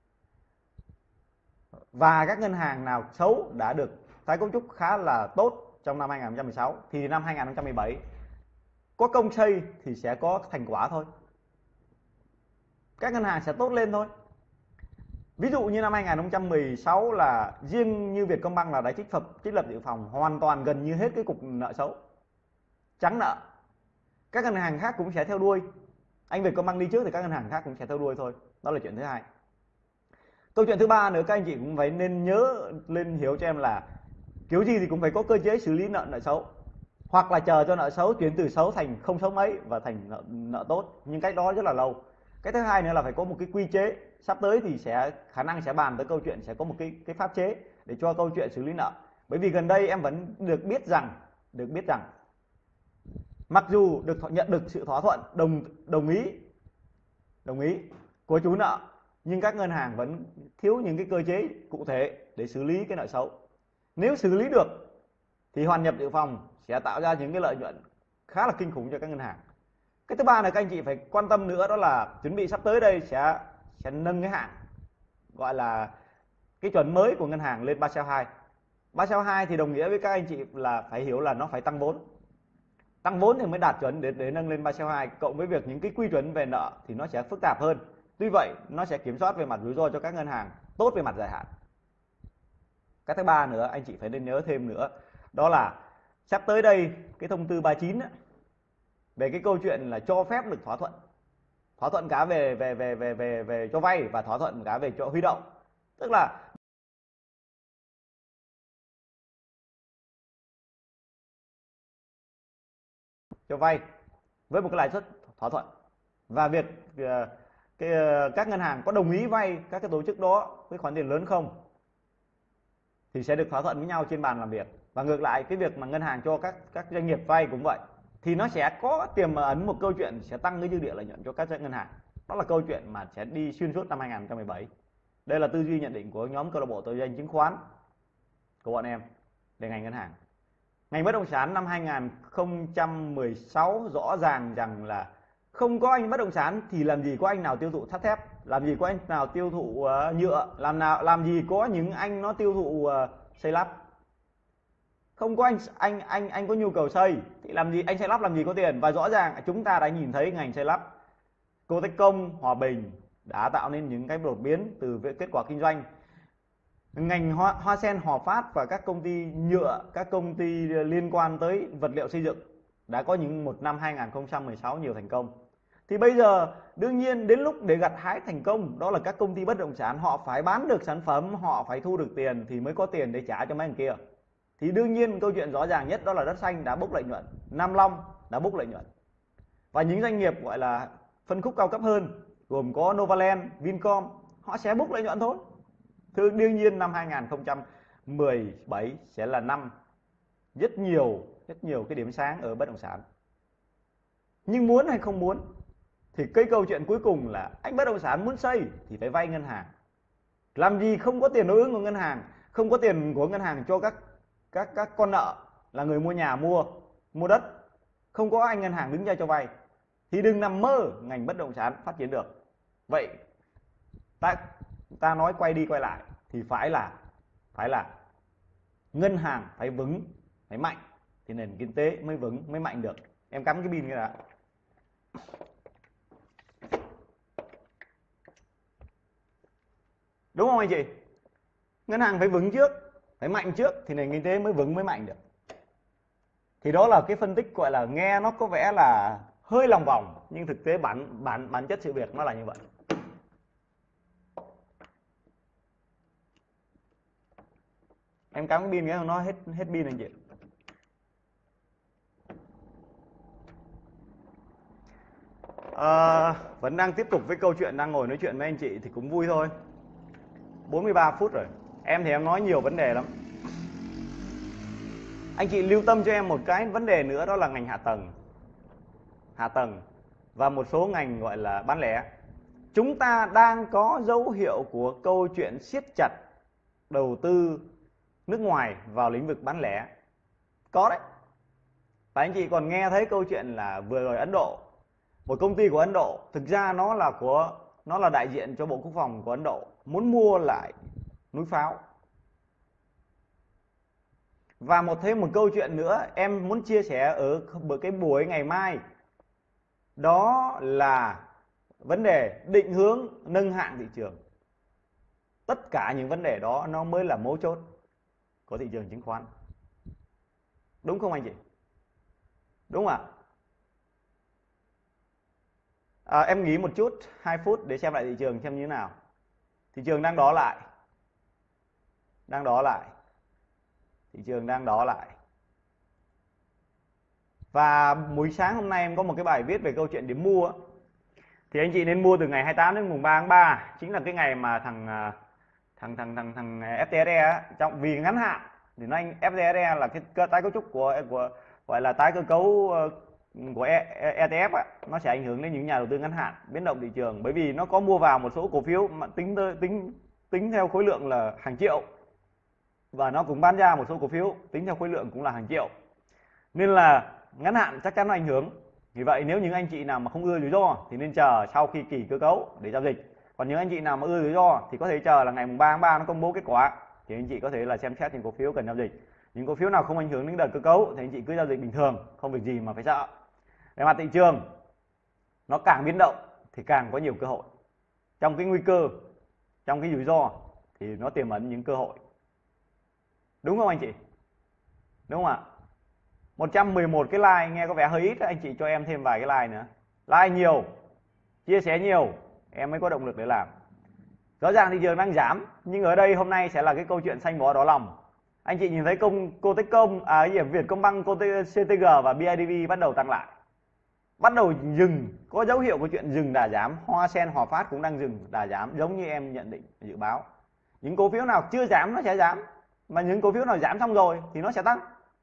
và các ngân hàng nào xấu đã được tái cấu trúc khá là tốt trong năm hai nghìn không trăm mười sáu thì năm hai nghìn không trăm mười bảy có công xây thì sẽ có thành quả thôi. Các ngân hàng sẽ tốt lên thôi. Ví dụ như năm hai nghìn không trăm mười sáu là riêng như Vietcombank là đã trích lập trích lập dự phòng hoàn toàn gần như hết cái cục nợ xấu, trắng nợ. Các ngân hàng khác cũng sẽ theo đuôi. Anh Vietcombank đi trước thì các ngân hàng khác cũng sẽ theo đuôi thôi. Đó là chuyện thứ hai. Câu chuyện thứ ba nữa, các anh chị cũng phải nên nhớ lên hiểu cho em là kiểu gì thì cũng phải có cơ chế xử lý nợ nợ xấu, hoặc là chờ cho nợ xấu chuyển từ xấu thành không xấu mấy và thành nợ, nợ tốt, nhưng cách đó rất là lâu. Cái thứ hai nữa là phải có một cái quy chế. Sắp tới thì sẽ khả năng sẽ bàn tới câu chuyện sẽ có một cái cái pháp chế để cho câu chuyện xử lý nợ. Bởi vì gần đây em vẫn được biết rằng được biết rằng mặc dù được nhận được sự thỏa thuận đồng đồng ý đồng ý của chủ nợ, nhưng các ngân hàng vẫn thiếu những cái cơ chế cụ thể để xử lý cái nợ xấu. Nếu xử lý được thì hoàn nhập dự phòng sẽ tạo ra những cái lợi nhuận khá là kinh khủng cho các ngân hàng. Cái thứ ba là các anh chị phải quan tâm nữa, đó là chuẩn bị sắp tới đây sẽ sẽ nâng cái hạng gọi là cái chuẩn mới của ngân hàng lên Basel hai. Basel hai thì đồng nghĩa với các anh chị là phải hiểu là nó phải tăng vốn. Tăng vốn thì mới đạt chuẩn để để nâng lên Basel hai, cộng với việc những cái quy chuẩn về nợ thì nó sẽ phức tạp hơn. Tuy vậy nó sẽ kiểm soát về mặt rủi ro cho các ngân hàng, tốt về mặt dài hạn. Cái thứ ba nữa anh chị phải nên nhớ thêm nữa, đó là sắp tới đây cái thông tư ba mươi chín á, về cái câu chuyện là cho phép được thỏa thuận thỏa thuận cả về về về về về về cho vay và thỏa thuận cả về cho huy động, tức là cho vay với một cái lãi suất thỏa thuận, và việc cái, các ngân hàng có đồng ý vay các cái tổ chức đó với khoản tiền lớn không thì sẽ được thỏa thuận với nhau trên bàn làm việc. Và ngược lại cái việc mà ngân hàng cho các các doanh nghiệp vay cũng vậy, thì nó sẽ có tiềm ẩn một câu chuyện sẽ tăng cái dư địa lợi nhuận cho các ngân hàng. Đó là câu chuyện mà sẽ đi xuyên suốt năm hai nghìn không trăm mười bảy. Đây là tư duy nhận định của nhóm câu lạc bộ tội danh chứng khoán của bọn em về ngành ngân hàng. Ngành bất động sản năm hai nghìn không trăm mười sáu rõ ràng rằng là không có anh bất động sản thì làm gì có anh nào tiêu thụ sắt thép, làm gì có anh nào tiêu thụ uh, nhựa, làm nào làm gì có những anh nó tiêu thụ uh, xây lắp. Không có anh anh anh anh có nhu cầu xây thì làm gì anh xây lắp, làm gì có tiền. Và rõ ràng chúng ta đã nhìn thấy ngành xây lắp, Cô Tech Công, Hòa Bình đã tạo nên những cái đột biến từ kết quả kinh doanh. Ngành Hoa, Hoa Sen, Hòa Phát và các công ty nhựa, các công ty liên quan tới vật liệu xây dựng đã có những một năm hai nghìn không trăm mười sáu nhiều thành công. Thì bây giờ đương nhiên đến lúc để gặt hái thành công, đó là các công ty bất động sản họ phải bán được sản phẩm, họ phải thu được tiền thì mới có tiền để trả cho mấy thằng kia. Thì đương nhiên câu chuyện rõ ràng nhất đó là Đất Xanh đã bốc lợi nhuận, Nam Long đã bốc lợi nhuận. Và những doanh nghiệp gọi là phân khúc cao cấp hơn gồm có Novaland, Vincom, họ sẽ bốc lợi nhuận thôi. Thứ đương nhiên năm hai nghìn không trăm mười bảy sẽ là năm rất nhiều rất nhiều cái điểm sáng ở bất động sản. Nhưng muốn hay không muốn thì cái câu chuyện cuối cùng là anh bất động sản muốn xây thì phải vay ngân hàng. Làm gì không có tiền đối ứng của ngân hàng, không có tiền của ngân hàng cho các các các con nợ là người mua nhà, mua mua đất, không có anh ngân hàng đứng ra cho vay thì đừng nằm mơ ngành bất động sản phát triển được. Vậy ta ta nói quay đi quay lại thì phải là phải là ngân hàng phải vững, phải mạnh thì nền kinh tế mới vững, mới mạnh được. Em cắm cái pin cái đã. Đúng không anh chị? Ngân hàng phải vững trước, phải mạnh trước thì nền kinh tế mới vững, mới mạnh được. Thì đó là cái phân tích gọi là nghe nó có vẻ là hơi lòng vòng, nhưng thực tế bản bản bản chất sự việc nó là như vậy. Em cắm cái pin cái nó hết hết pin anh chị. À, vẫn đang tiếp tục với câu chuyện, đang ngồi nói chuyện với anh chị thì cũng vui thôi. bốn mươi ba phút rồi. Em thì em nói nhiều vấn đề lắm. Anh chị lưu tâm cho em một cái vấn đề nữa, đó là ngành hạ tầng. Hạ tầng và một số ngành gọi là bán lẻ. Chúng ta đang có dấu hiệu của câu chuyện siết chặt đầu tư nước ngoài vào lĩnh vực bán lẻ. Có đấy. Và anh chị còn nghe thấy câu chuyện là vừa rồi Ấn Độ, một công ty của Ấn Độ, thực ra nó là của nó là đại diện cho Bộ Quốc phòng của Ấn Độ, muốn mua lại núi pháo. Và một thêm một câu chuyện nữa em muốn chia sẻ ở cái buổi ngày mai, đó là vấn đề định hướng nâng hạng thị trường. Tất cả những vấn đề đó nó mới là mấu chốt của thị trường chứng khoán. Đúng không anh chị? Đúng ạ. À, em nghỉ một chút, hai phút để xem lại thị trường xem như thế nào. Thị trường đang đỏ lại. Đang đỏ lại. Thị trường đang đỏ lại. Và buổi sáng hôm nay em có một cái bài viết về câu chuyện điểm mua. thì anh chị nên mua từ ngày hai mươi tám đến mùng ba tháng ba, chính là cái ngày mà thằng thằng thằng thằng thằng ép tê ét e á, trong vì ngắn hạn thì nó anh ép tê ét e là cái cơ tái cấu trúc của của gọi là tái cơ cấu của e tê ép á, nó sẽ ảnh hưởng đến những nhà đầu tư ngắn hạn biến động thị trường, bởi vì nó có mua vào một số cổ phiếu mà tính tính tính theo khối lượng là hàng triệu, và nó cũng bán ra một số cổ phiếu tính theo khối lượng cũng là hàng triệu, nên là ngắn hạn chắc chắn nó ảnh hưởng. Vì vậy nếu những anh chị nào mà không ưa rủi ro thì nên chờ sau khi kỳ cơ cấu để giao dịch, còn những anh chị nào mà ưa rủi ro thì có thể chờ là ngày mùng ba tháng ba nó công bố kết quả thì anh chị có thể là xem xét những cổ phiếu cần giao dịch. Những cổ phiếu nào không ảnh hưởng đến đợt cơ cấu thì anh chị cứ giao dịch bình thường, không việc gì mà phải sợ. Về mặt thị trường, nó càng biến động thì càng có nhiều cơ hội. Trong cái nguy cơ, trong cái rủi ro thì nó tiềm ẩn những cơ hội, đúng không anh chị? Đúng không ạ? một trăm mười một cái like nghe có vẻ hơi ít, anh chị cho em thêm vài cái like nữa. Like nhiều, chia sẻ nhiều, em mới có động lực để làm. Rõ ràng thị trường đang giảm, nhưng ở đây hôm nay sẽ là cái câu chuyện xanh bó đỏ lòng. Anh chị nhìn thấy công Cotecom, à cái Vietcombank, xê tê giê và bê i đê vê bắt đầu tăng lại, bắt đầu dừng, có dấu hiệu của chuyện dừng đà giảm. Hoa Sen, Hòa Phát cũng đang dừng đà giảm, giống như em nhận định dự báo. Những cổ phiếu nào chưa giảm nó sẽ giảm, mà những cổ phiếu nào giảm xong rồi thì nó sẽ tăng.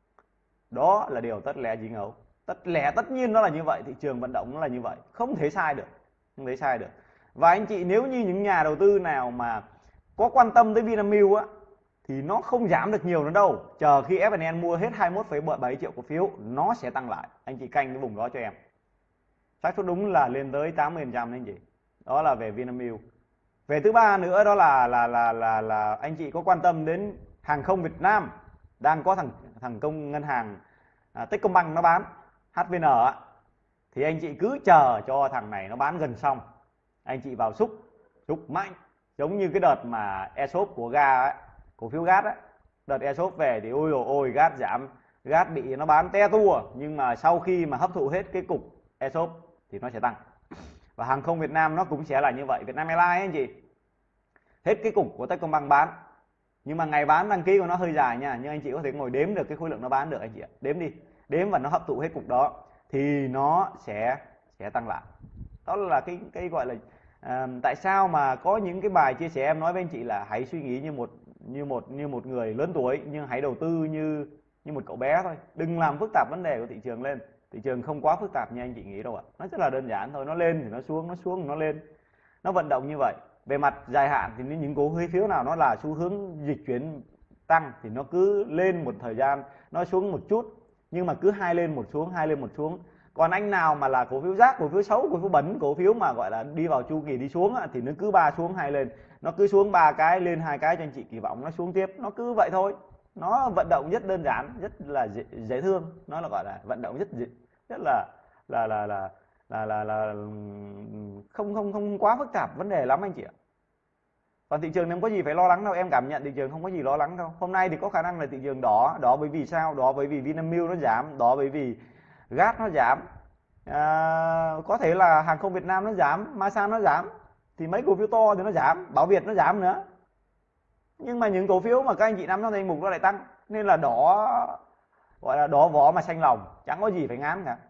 Đó là điều tất lẽ dính ấu, tất lẽ tất nhiên nó là như vậy, thị trường vận động nó là như vậy, không thể sai được, không thể sai được. Và anh chị nếu như những nhà đầu tư nào mà có quan tâm tới Vinamilk á thì nó không giảm được nhiều nữa đâu, chờ khi ép en en mua hết hai mươi mốt phẩy bảy triệu cổ phiếu nó sẽ tăng lại. Anh chị canh cái vùng đó cho em, xác suất đúng là lên tới tám mươi phần trăm anh chị. Đó là về Vinamilk. Về thứ ba nữa đó là là là là là anh chị có quan tâm đến hàng không Việt Nam, đang có thằng thằng công ngân hàng à, Techcombank nó bán hát vê en á, thì anh chị cứ chờ cho thằng này nó bán gần xong, anh chị vào xúc xúc mạnh, giống như cái đợt mà e ét ô pê của ga ấy, cổ phiếu gas ấy, đợt e ét ô pê về thì ôi dồi ôi gas giảm, gas bị nó bán te tua, nhưng mà sau khi mà hấp thụ hết cái cục e ét ô pê thì nó sẽ tăng. Và hàng không Việt Nam nó cũng sẽ là như vậy. Vietnam Airlines anh chị, hết cái cục của Techcombank bán, nhưng mà ngày bán đăng ký của nó hơi dài nha, nhưng anh chị có thể ngồi đếm được cái khối lượng nó bán được, anh chị ạ, đếm đi, đếm và nó hấp thụ hết cục đó thì nó sẽ sẽ tăng lại. Đó là cái cái gọi là à, tại sao mà có những cái bài chia sẻ em nói với anh chị là hãy suy nghĩ như một như một như một người lớn tuổi, nhưng hãy đầu tư như như một cậu bé thôi, đừng làm phức tạp vấn đề của thị trường lên. Thị trường không quá phức tạp như anh chị nghĩ đâu ạ, nó rất là đơn giản thôi, nó lên thì nó xuống, nó xuống thì nó lên, nó vận động như vậy. Về mặt dài hạn thì những cổ phiếu nào nó là xu hướng dịch chuyển tăng thì nó cứ lên một thời gian, nó xuống một chút, nhưng mà cứ hai lên một xuống, hai lên một xuống. Còn anh nào mà là cổ phiếu rác, cổ phiếu xấu, cổ phiếu bẩn, cổ phiếu mà gọi là đi vào chu kỳ đi xuống thì nó cứ ba xuống hai lên, nó cứ xuống ba cái lên hai cái cho anh chị kỳ vọng nó xuống tiếp, nó cứ vậy thôi. Nó vận động rất đơn giản, rất là dễ, dễ thương, nó là gọi là vận động rất rất là là là là là là, là không không không quá phức tạp vấn đề lắm anh chị ạ. Còn thị trường không có gì phải lo lắng đâu, em cảm nhận thị trường không có gì lo lắng đâu. Hôm nay thì có khả năng là thị trường đỏ, đỏ bởi vì sao? Đỏ bởi vì Vinamilk nó giảm, đỏ bởi vì gas nó giảm, à, có thể là hàng không Việt Nam nó giảm, Masan nó giảm, thì mấy cổ phiếu to thì nó giảm, Bảo Việt nó giảm nữa. Nhưng mà những cổ phiếu mà các anh chị nắm trong danh mục nó lại tăng, nên là đỏ, gọi là đỏ vỏ mà xanh lòng, chẳng có gì phải ngán cả.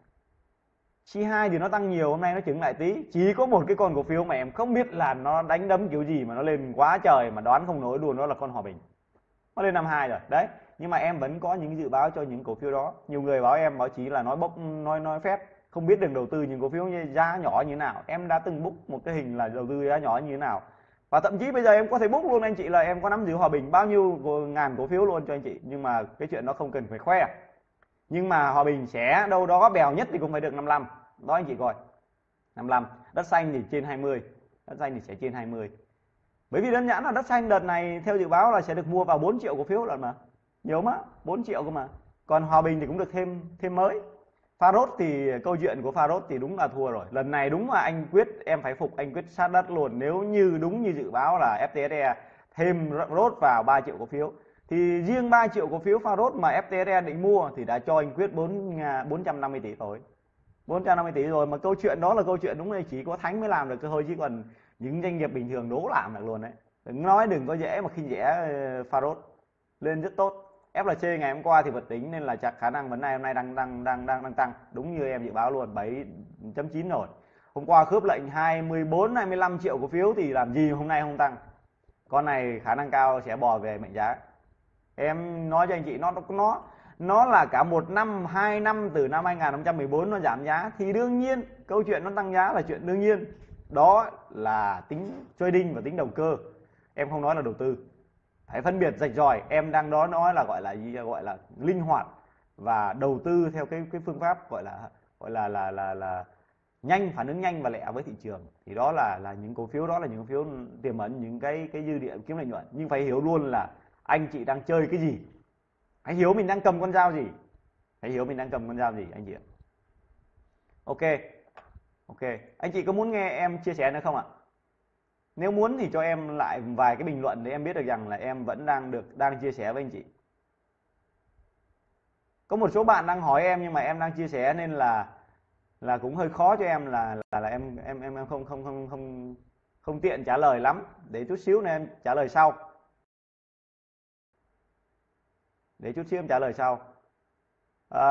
xê hai thì nó tăng nhiều, hôm nay nó chững lại tí. Chỉ có một cái con cổ phiếu mà em không biết là nó đánh đấm kiểu gì mà nó lên quá trời mà đoán không nổi luôn, đó là con Hòa Bình. Nó lên năm hai rồi đấy, nhưng mà em vẫn có những dự báo cho những cổ phiếu đó. Nhiều người bảo em, bảo chỉ là nói bốc nói nói phét, không biết đường đầu tư những cổ phiếu như giá nhỏ như thế nào. Em đã từng book một cái hình là đầu tư giá nhỏ như thế nào, và thậm chí bây giờ em có thể book luôn anh chị là em có nắm giữ Hòa Bình bao nhiêu ngàn cổ phiếu luôn cho anh chị. Nhưng mà cái chuyện đó không cần phải khoe. Nhưng mà Hòa Bình sẽ đâu đó bèo nhất thì cũng phải được năm mươi lăm. Đó anh chị coi, năm mươi lăm. Đất xanh thì trên hai mươi, đất xanh thì sẽ trên hai mươi. Bởi vì đơn giản là đất xanh đợt này theo dự báo là sẽ được mua vào bốn triệu cổ phiếu lận mà, nhiều má, bốn triệu cơ mà. Còn Hòa Bình thì cũng được thêm thêm mới. Pharos thì câu chuyện của Pharos thì đúng là thua rồi. Lần này đúng là anh Quyết, em phải phục anh Quyết sát đất luôn. Nếu như đúng như dự báo là ép tê ét e thêm rốt vào ba triệu cổ phiếu, thì riêng ba triệu cổ phiếu Pharos mà ép tê ét e định mua thì đã cho anh Quyết bốn trăm năm mươi tỷ rồi. bốn trăm năm mươi tỷ rồi, mà câu chuyện đó là câu chuyện đúng là chỉ có thánh mới làm được cơ thôi, chứ còn những doanh nghiệp bình thường đố làm được luôn đấy. Đừng nói đừng có dễ mà khi dễ. Pharos lên rất tốt. ép lờ xê ngày hôm qua thì vượt đỉnh nên là chắc khả năng vấn này hôm nay đang đang đang đang đang tăng đúng như em dự báo luôn, bảy chấm chín rồi. Hôm qua khớp lệnh hai mươi bốn hai mươi lăm triệu cổ phiếu thì làm gì hôm nay không tăng. Con này khả năng cao sẽ bò về mệnh giá. Em nói cho anh chị, nó nó nó là cả một năm, hai năm, từ năm hai nghìn không trăm mười bốn nó giảm giá thì đương nhiên câu chuyện nó tăng giá là chuyện đương nhiên. Đó là tính trading và tính đầu cơ. Em không nói là đầu tư. Phải phân biệt rạch ròi. Em đang đó nói là gọi là gì, gọi là linh hoạt và đầu tư theo cái cái phương pháp gọi là gọi là là là là nhanh, phản ứng nhanh và lẹ với thị trường. Thì đó là là những cổ phiếu, đó là những cổ phiếu tiềm ẩn những cái cái dư địa kiếm lợi nhuận. Nhưng phải hiểu luôn là anh chị đang chơi cái gì. Hãy hiểu mình đang cầm con dao gì. Hãy hiểu mình đang cầm con dao gì anh chị ạ. Ok. Ok. Anh chị có muốn nghe em chia sẻ nữa không ạ? Nếu muốn thì cho em lại vài cái bình luận để em biết được rằng là em vẫn đang được đang chia sẻ với anh chị. Có một số bạn đang hỏi em nhưng mà em đang chia sẻ nên là là cũng hơi khó cho em là là, là em em em em không không không không không tiện trả lời lắm. Để chút xíu nên em trả lời sau. Để chút xíu em trả lời sau. À,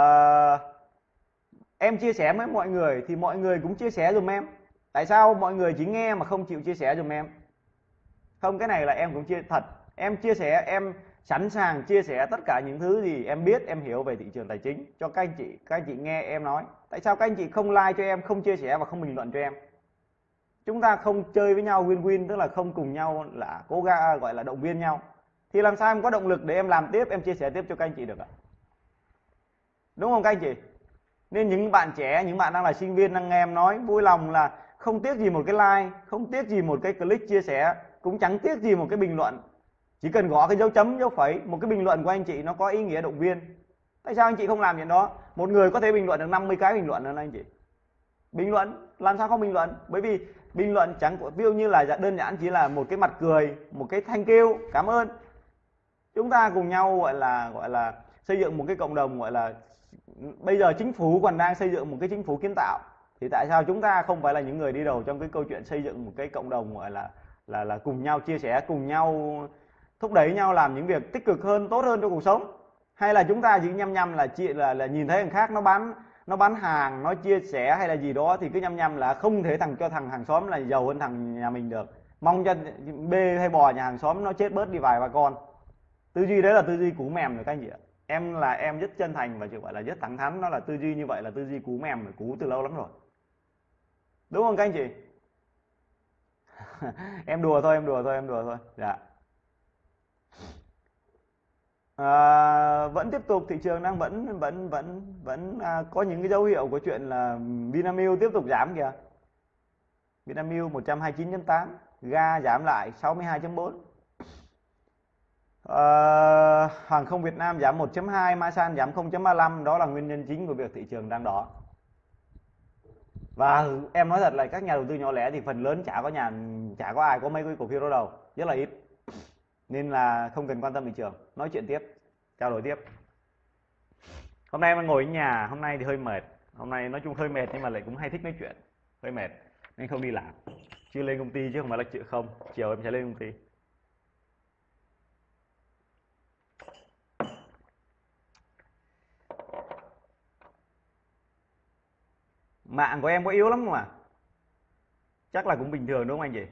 em chia sẻ với mọi người thì mọi người cũng chia sẻ dùm em. Tại sao mọi người chỉ nghe mà không chịu chia sẻ dùm em? Không, cái này là em cũng chia thật. Em chia sẻ, em sẵn sàng chia sẻ tất cả những thứ gì em biết, em hiểu về thị trường tài chính cho các anh chị. Các anh chị nghe em nói. Tại sao các anh chị không like cho em, không chia sẻ và không bình luận cho em? Chúng ta không chơi với nhau win-win, tức là không cùng nhau là cố gắng gọi là động viên nhau. Thì làm sao em có động lực để em làm tiếp, em chia sẻ tiếp cho các anh chị được ạ? Đúng không các anh chị? Nên những bạn trẻ, những bạn đang là sinh viên đang nghe em nói, vui lòng là không tiếc gì một cái like, không tiếc gì một cái click chia sẻ, cũng chẳng tiếc gì một cái bình luận. Chỉ cần gõ cái dấu chấm, dấu phẩy, một cái bình luận của anh chị nó có ý nghĩa động viên. Tại sao anh chị không làm chuyện đó? Một người có thể bình luận được năm mươi cái bình luận nữa anh chị. Bình luận, làm sao không bình luận? Bởi vì bình luận chẳng ví dụ như là đơn giản chỉ là một cái mặt cười, một cái thank you, cảm ơn. Chúng ta cùng nhau gọi là gọi là xây dựng một cái cộng đồng, gọi là bây giờ chính phủ còn đang xây dựng một cái chính phủ kiến tạo, thì tại sao chúng ta không phải là những người đi đầu trong cái câu chuyện xây dựng một cái cộng đồng gọi là là là cùng nhau chia sẻ, cùng nhau thúc đẩy nhau làm những việc tích cực hơn, tốt hơn cho cuộc sống? Hay là chúng ta chỉ nhăm nhăm là chị là là nhìn thấy thằng khác nó bán nó bán hàng, nó chia sẻ hay là gì đó thì cứ nhăm nhăm là không thể thằng cho thằng hàng xóm là giàu hơn thằng nhà mình được, mong cho bê hay bò nhà hàng xóm nó chết bớt đi vài ba con. Tư duy đấy là tư duy cú mèm rồi các anh chị ạ. Em là em rất chân thành và chịu gọi là rất thẳng thắn, nó là tư duy như vậy là tư duy cú mèm rồi, cú từ lâu lắm rồi. Đúng không các anh chị? Em đùa thôi, em đùa thôi, em đùa thôi. Dạ. À, vẫn tiếp tục thị trường đang vẫn vẫn vẫn vẫn à, có những cái dấu hiệu của chuyện là Vinamilk tiếp tục giảm kìa. Vinamilk một trăm hai mươi chín chấm tám, ga giảm lại sáu mươi hai chấm bốn. À, hàng không Việt Nam giảm một chấm hai, Masan giảm không chấm ba lăm, đó là nguyên nhân chính của việc thị trường đang đỏ. Và em nói thật là các nhà đầu tư nhỏ lẻ thì phần lớn chả có nhà chả có ai có mấy cái cổ phiếu đó đâu, rất là ít. Nên là không cần quan tâm thị trường, nói chuyện tiếp, trao đổi tiếp. Hôm nay em ngồi ở nhà, hôm nay thì hơi mệt. Hôm nay nói chung hơi mệt nhưng mà lại cũng hay thích nói chuyện. Hơi mệt nên không đi làm. Chưa lên công ty chứ không phải là chuyện không. Chiều em sẽ lên công ty. Mạng của em có yếu lắm không ạ? Chắc là cũng bình thường đúng không anh chị?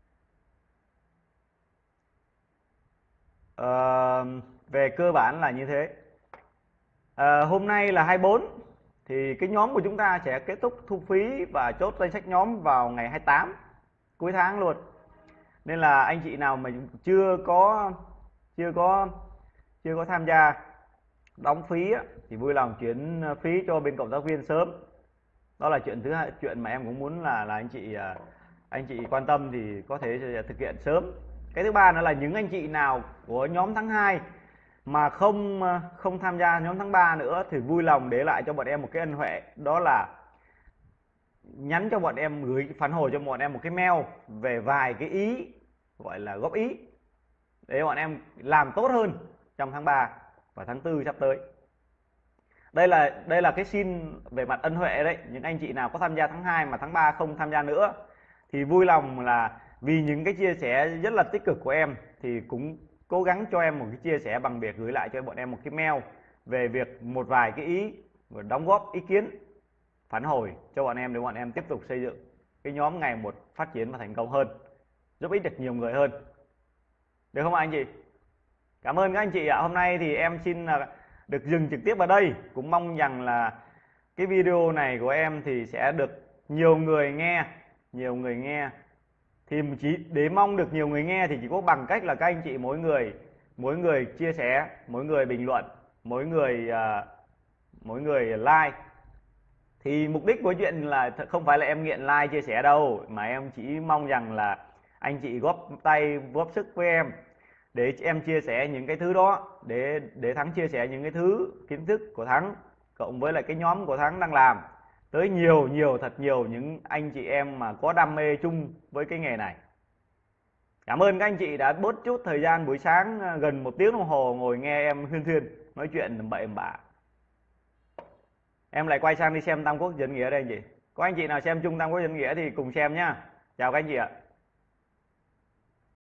Ờ, về cơ bản là như thế. À, hôm nay là hai mươi bốn thì cái nhóm của chúng ta sẽ kết thúc thu phí và chốt danh sách nhóm vào ngày hai mươi tám cuối tháng luôn. Nên là anh chị nào mà chưa có chưa có chưa có tham gia đóng phí á, thì vui lòng chuyển phí cho bên cộng tác viên sớm. Đó là chuyện thứ hai, chuyện mà em cũng muốn là là anh chị anh chị quan tâm thì có thể thực hiện sớm. Cái thứ ba nữa là những anh chị nào của nhóm tháng hai mà không không tham gia nhóm tháng ba nữa thì vui lòng để lại cho bọn em một cái ân huệ, đó là nhắn cho bọn em, gửi phản hồi cho bọn em một cái mail về vài cái ý gọi là góp ý để bọn em làm tốt hơn trong tháng ba và tháng tư sắp tới. Đây là đây là cái xin về mặt ân huệ đấy. Những anh chị nào có tham gia tháng hai mà tháng ba không tham gia nữa thì vui lòng là vì những cái chia sẻ rất là tích cực của em thì cũng cố gắng cho em một cái chia sẻ bằng việc gửi lại cho bọn em một cái mail về việc một vài cái ý đóng góp ý kiến phản hồi cho bọn em để bọn em tiếp tục xây dựng cái nhóm ngày một phát triển và thành công hơn, giúp ích được nhiều người hơn. Được không anh chị? Cảm ơn các anh chị ạ. Hôm nay thì em xin là được dừng trực tiếp ở đây. Cũng mong rằng là cái video này của em thì sẽ được nhiều người nghe, nhiều người nghe. Thì chỉ để mong được nhiều người nghe thì chỉ có bằng cách là các anh chị mỗi người mỗi người chia sẻ, mỗi người bình luận, mỗi người uh, mỗi người like. Thì mục đích của chuyện là không phải là em nghiện like chia sẻ đâu, mà em chỉ mong rằng là anh chị góp tay góp sức với em để em chia sẻ những cái thứ đó, để để Thắng chia sẻ những cái thứ kiến thức của Thắng cộng với lại cái nhóm của Thắng đang làm tới nhiều nhiều thật nhiều những anh chị em mà có đam mê chung với cái nghề này. Cảm ơn các anh chị đã bớt chút thời gian buổi sáng gần một tiếng đồng hồ ngồi nghe em huyên thuyên nói chuyện bậy bạ. Em lại quay sang đi xem Tam Quốc Diễn Nghĩa đây anh chị. Có anh chị nào xem chung Tam Quốc Diễn Nghĩa thì cùng xem nhá. Chào các anh chị ạ.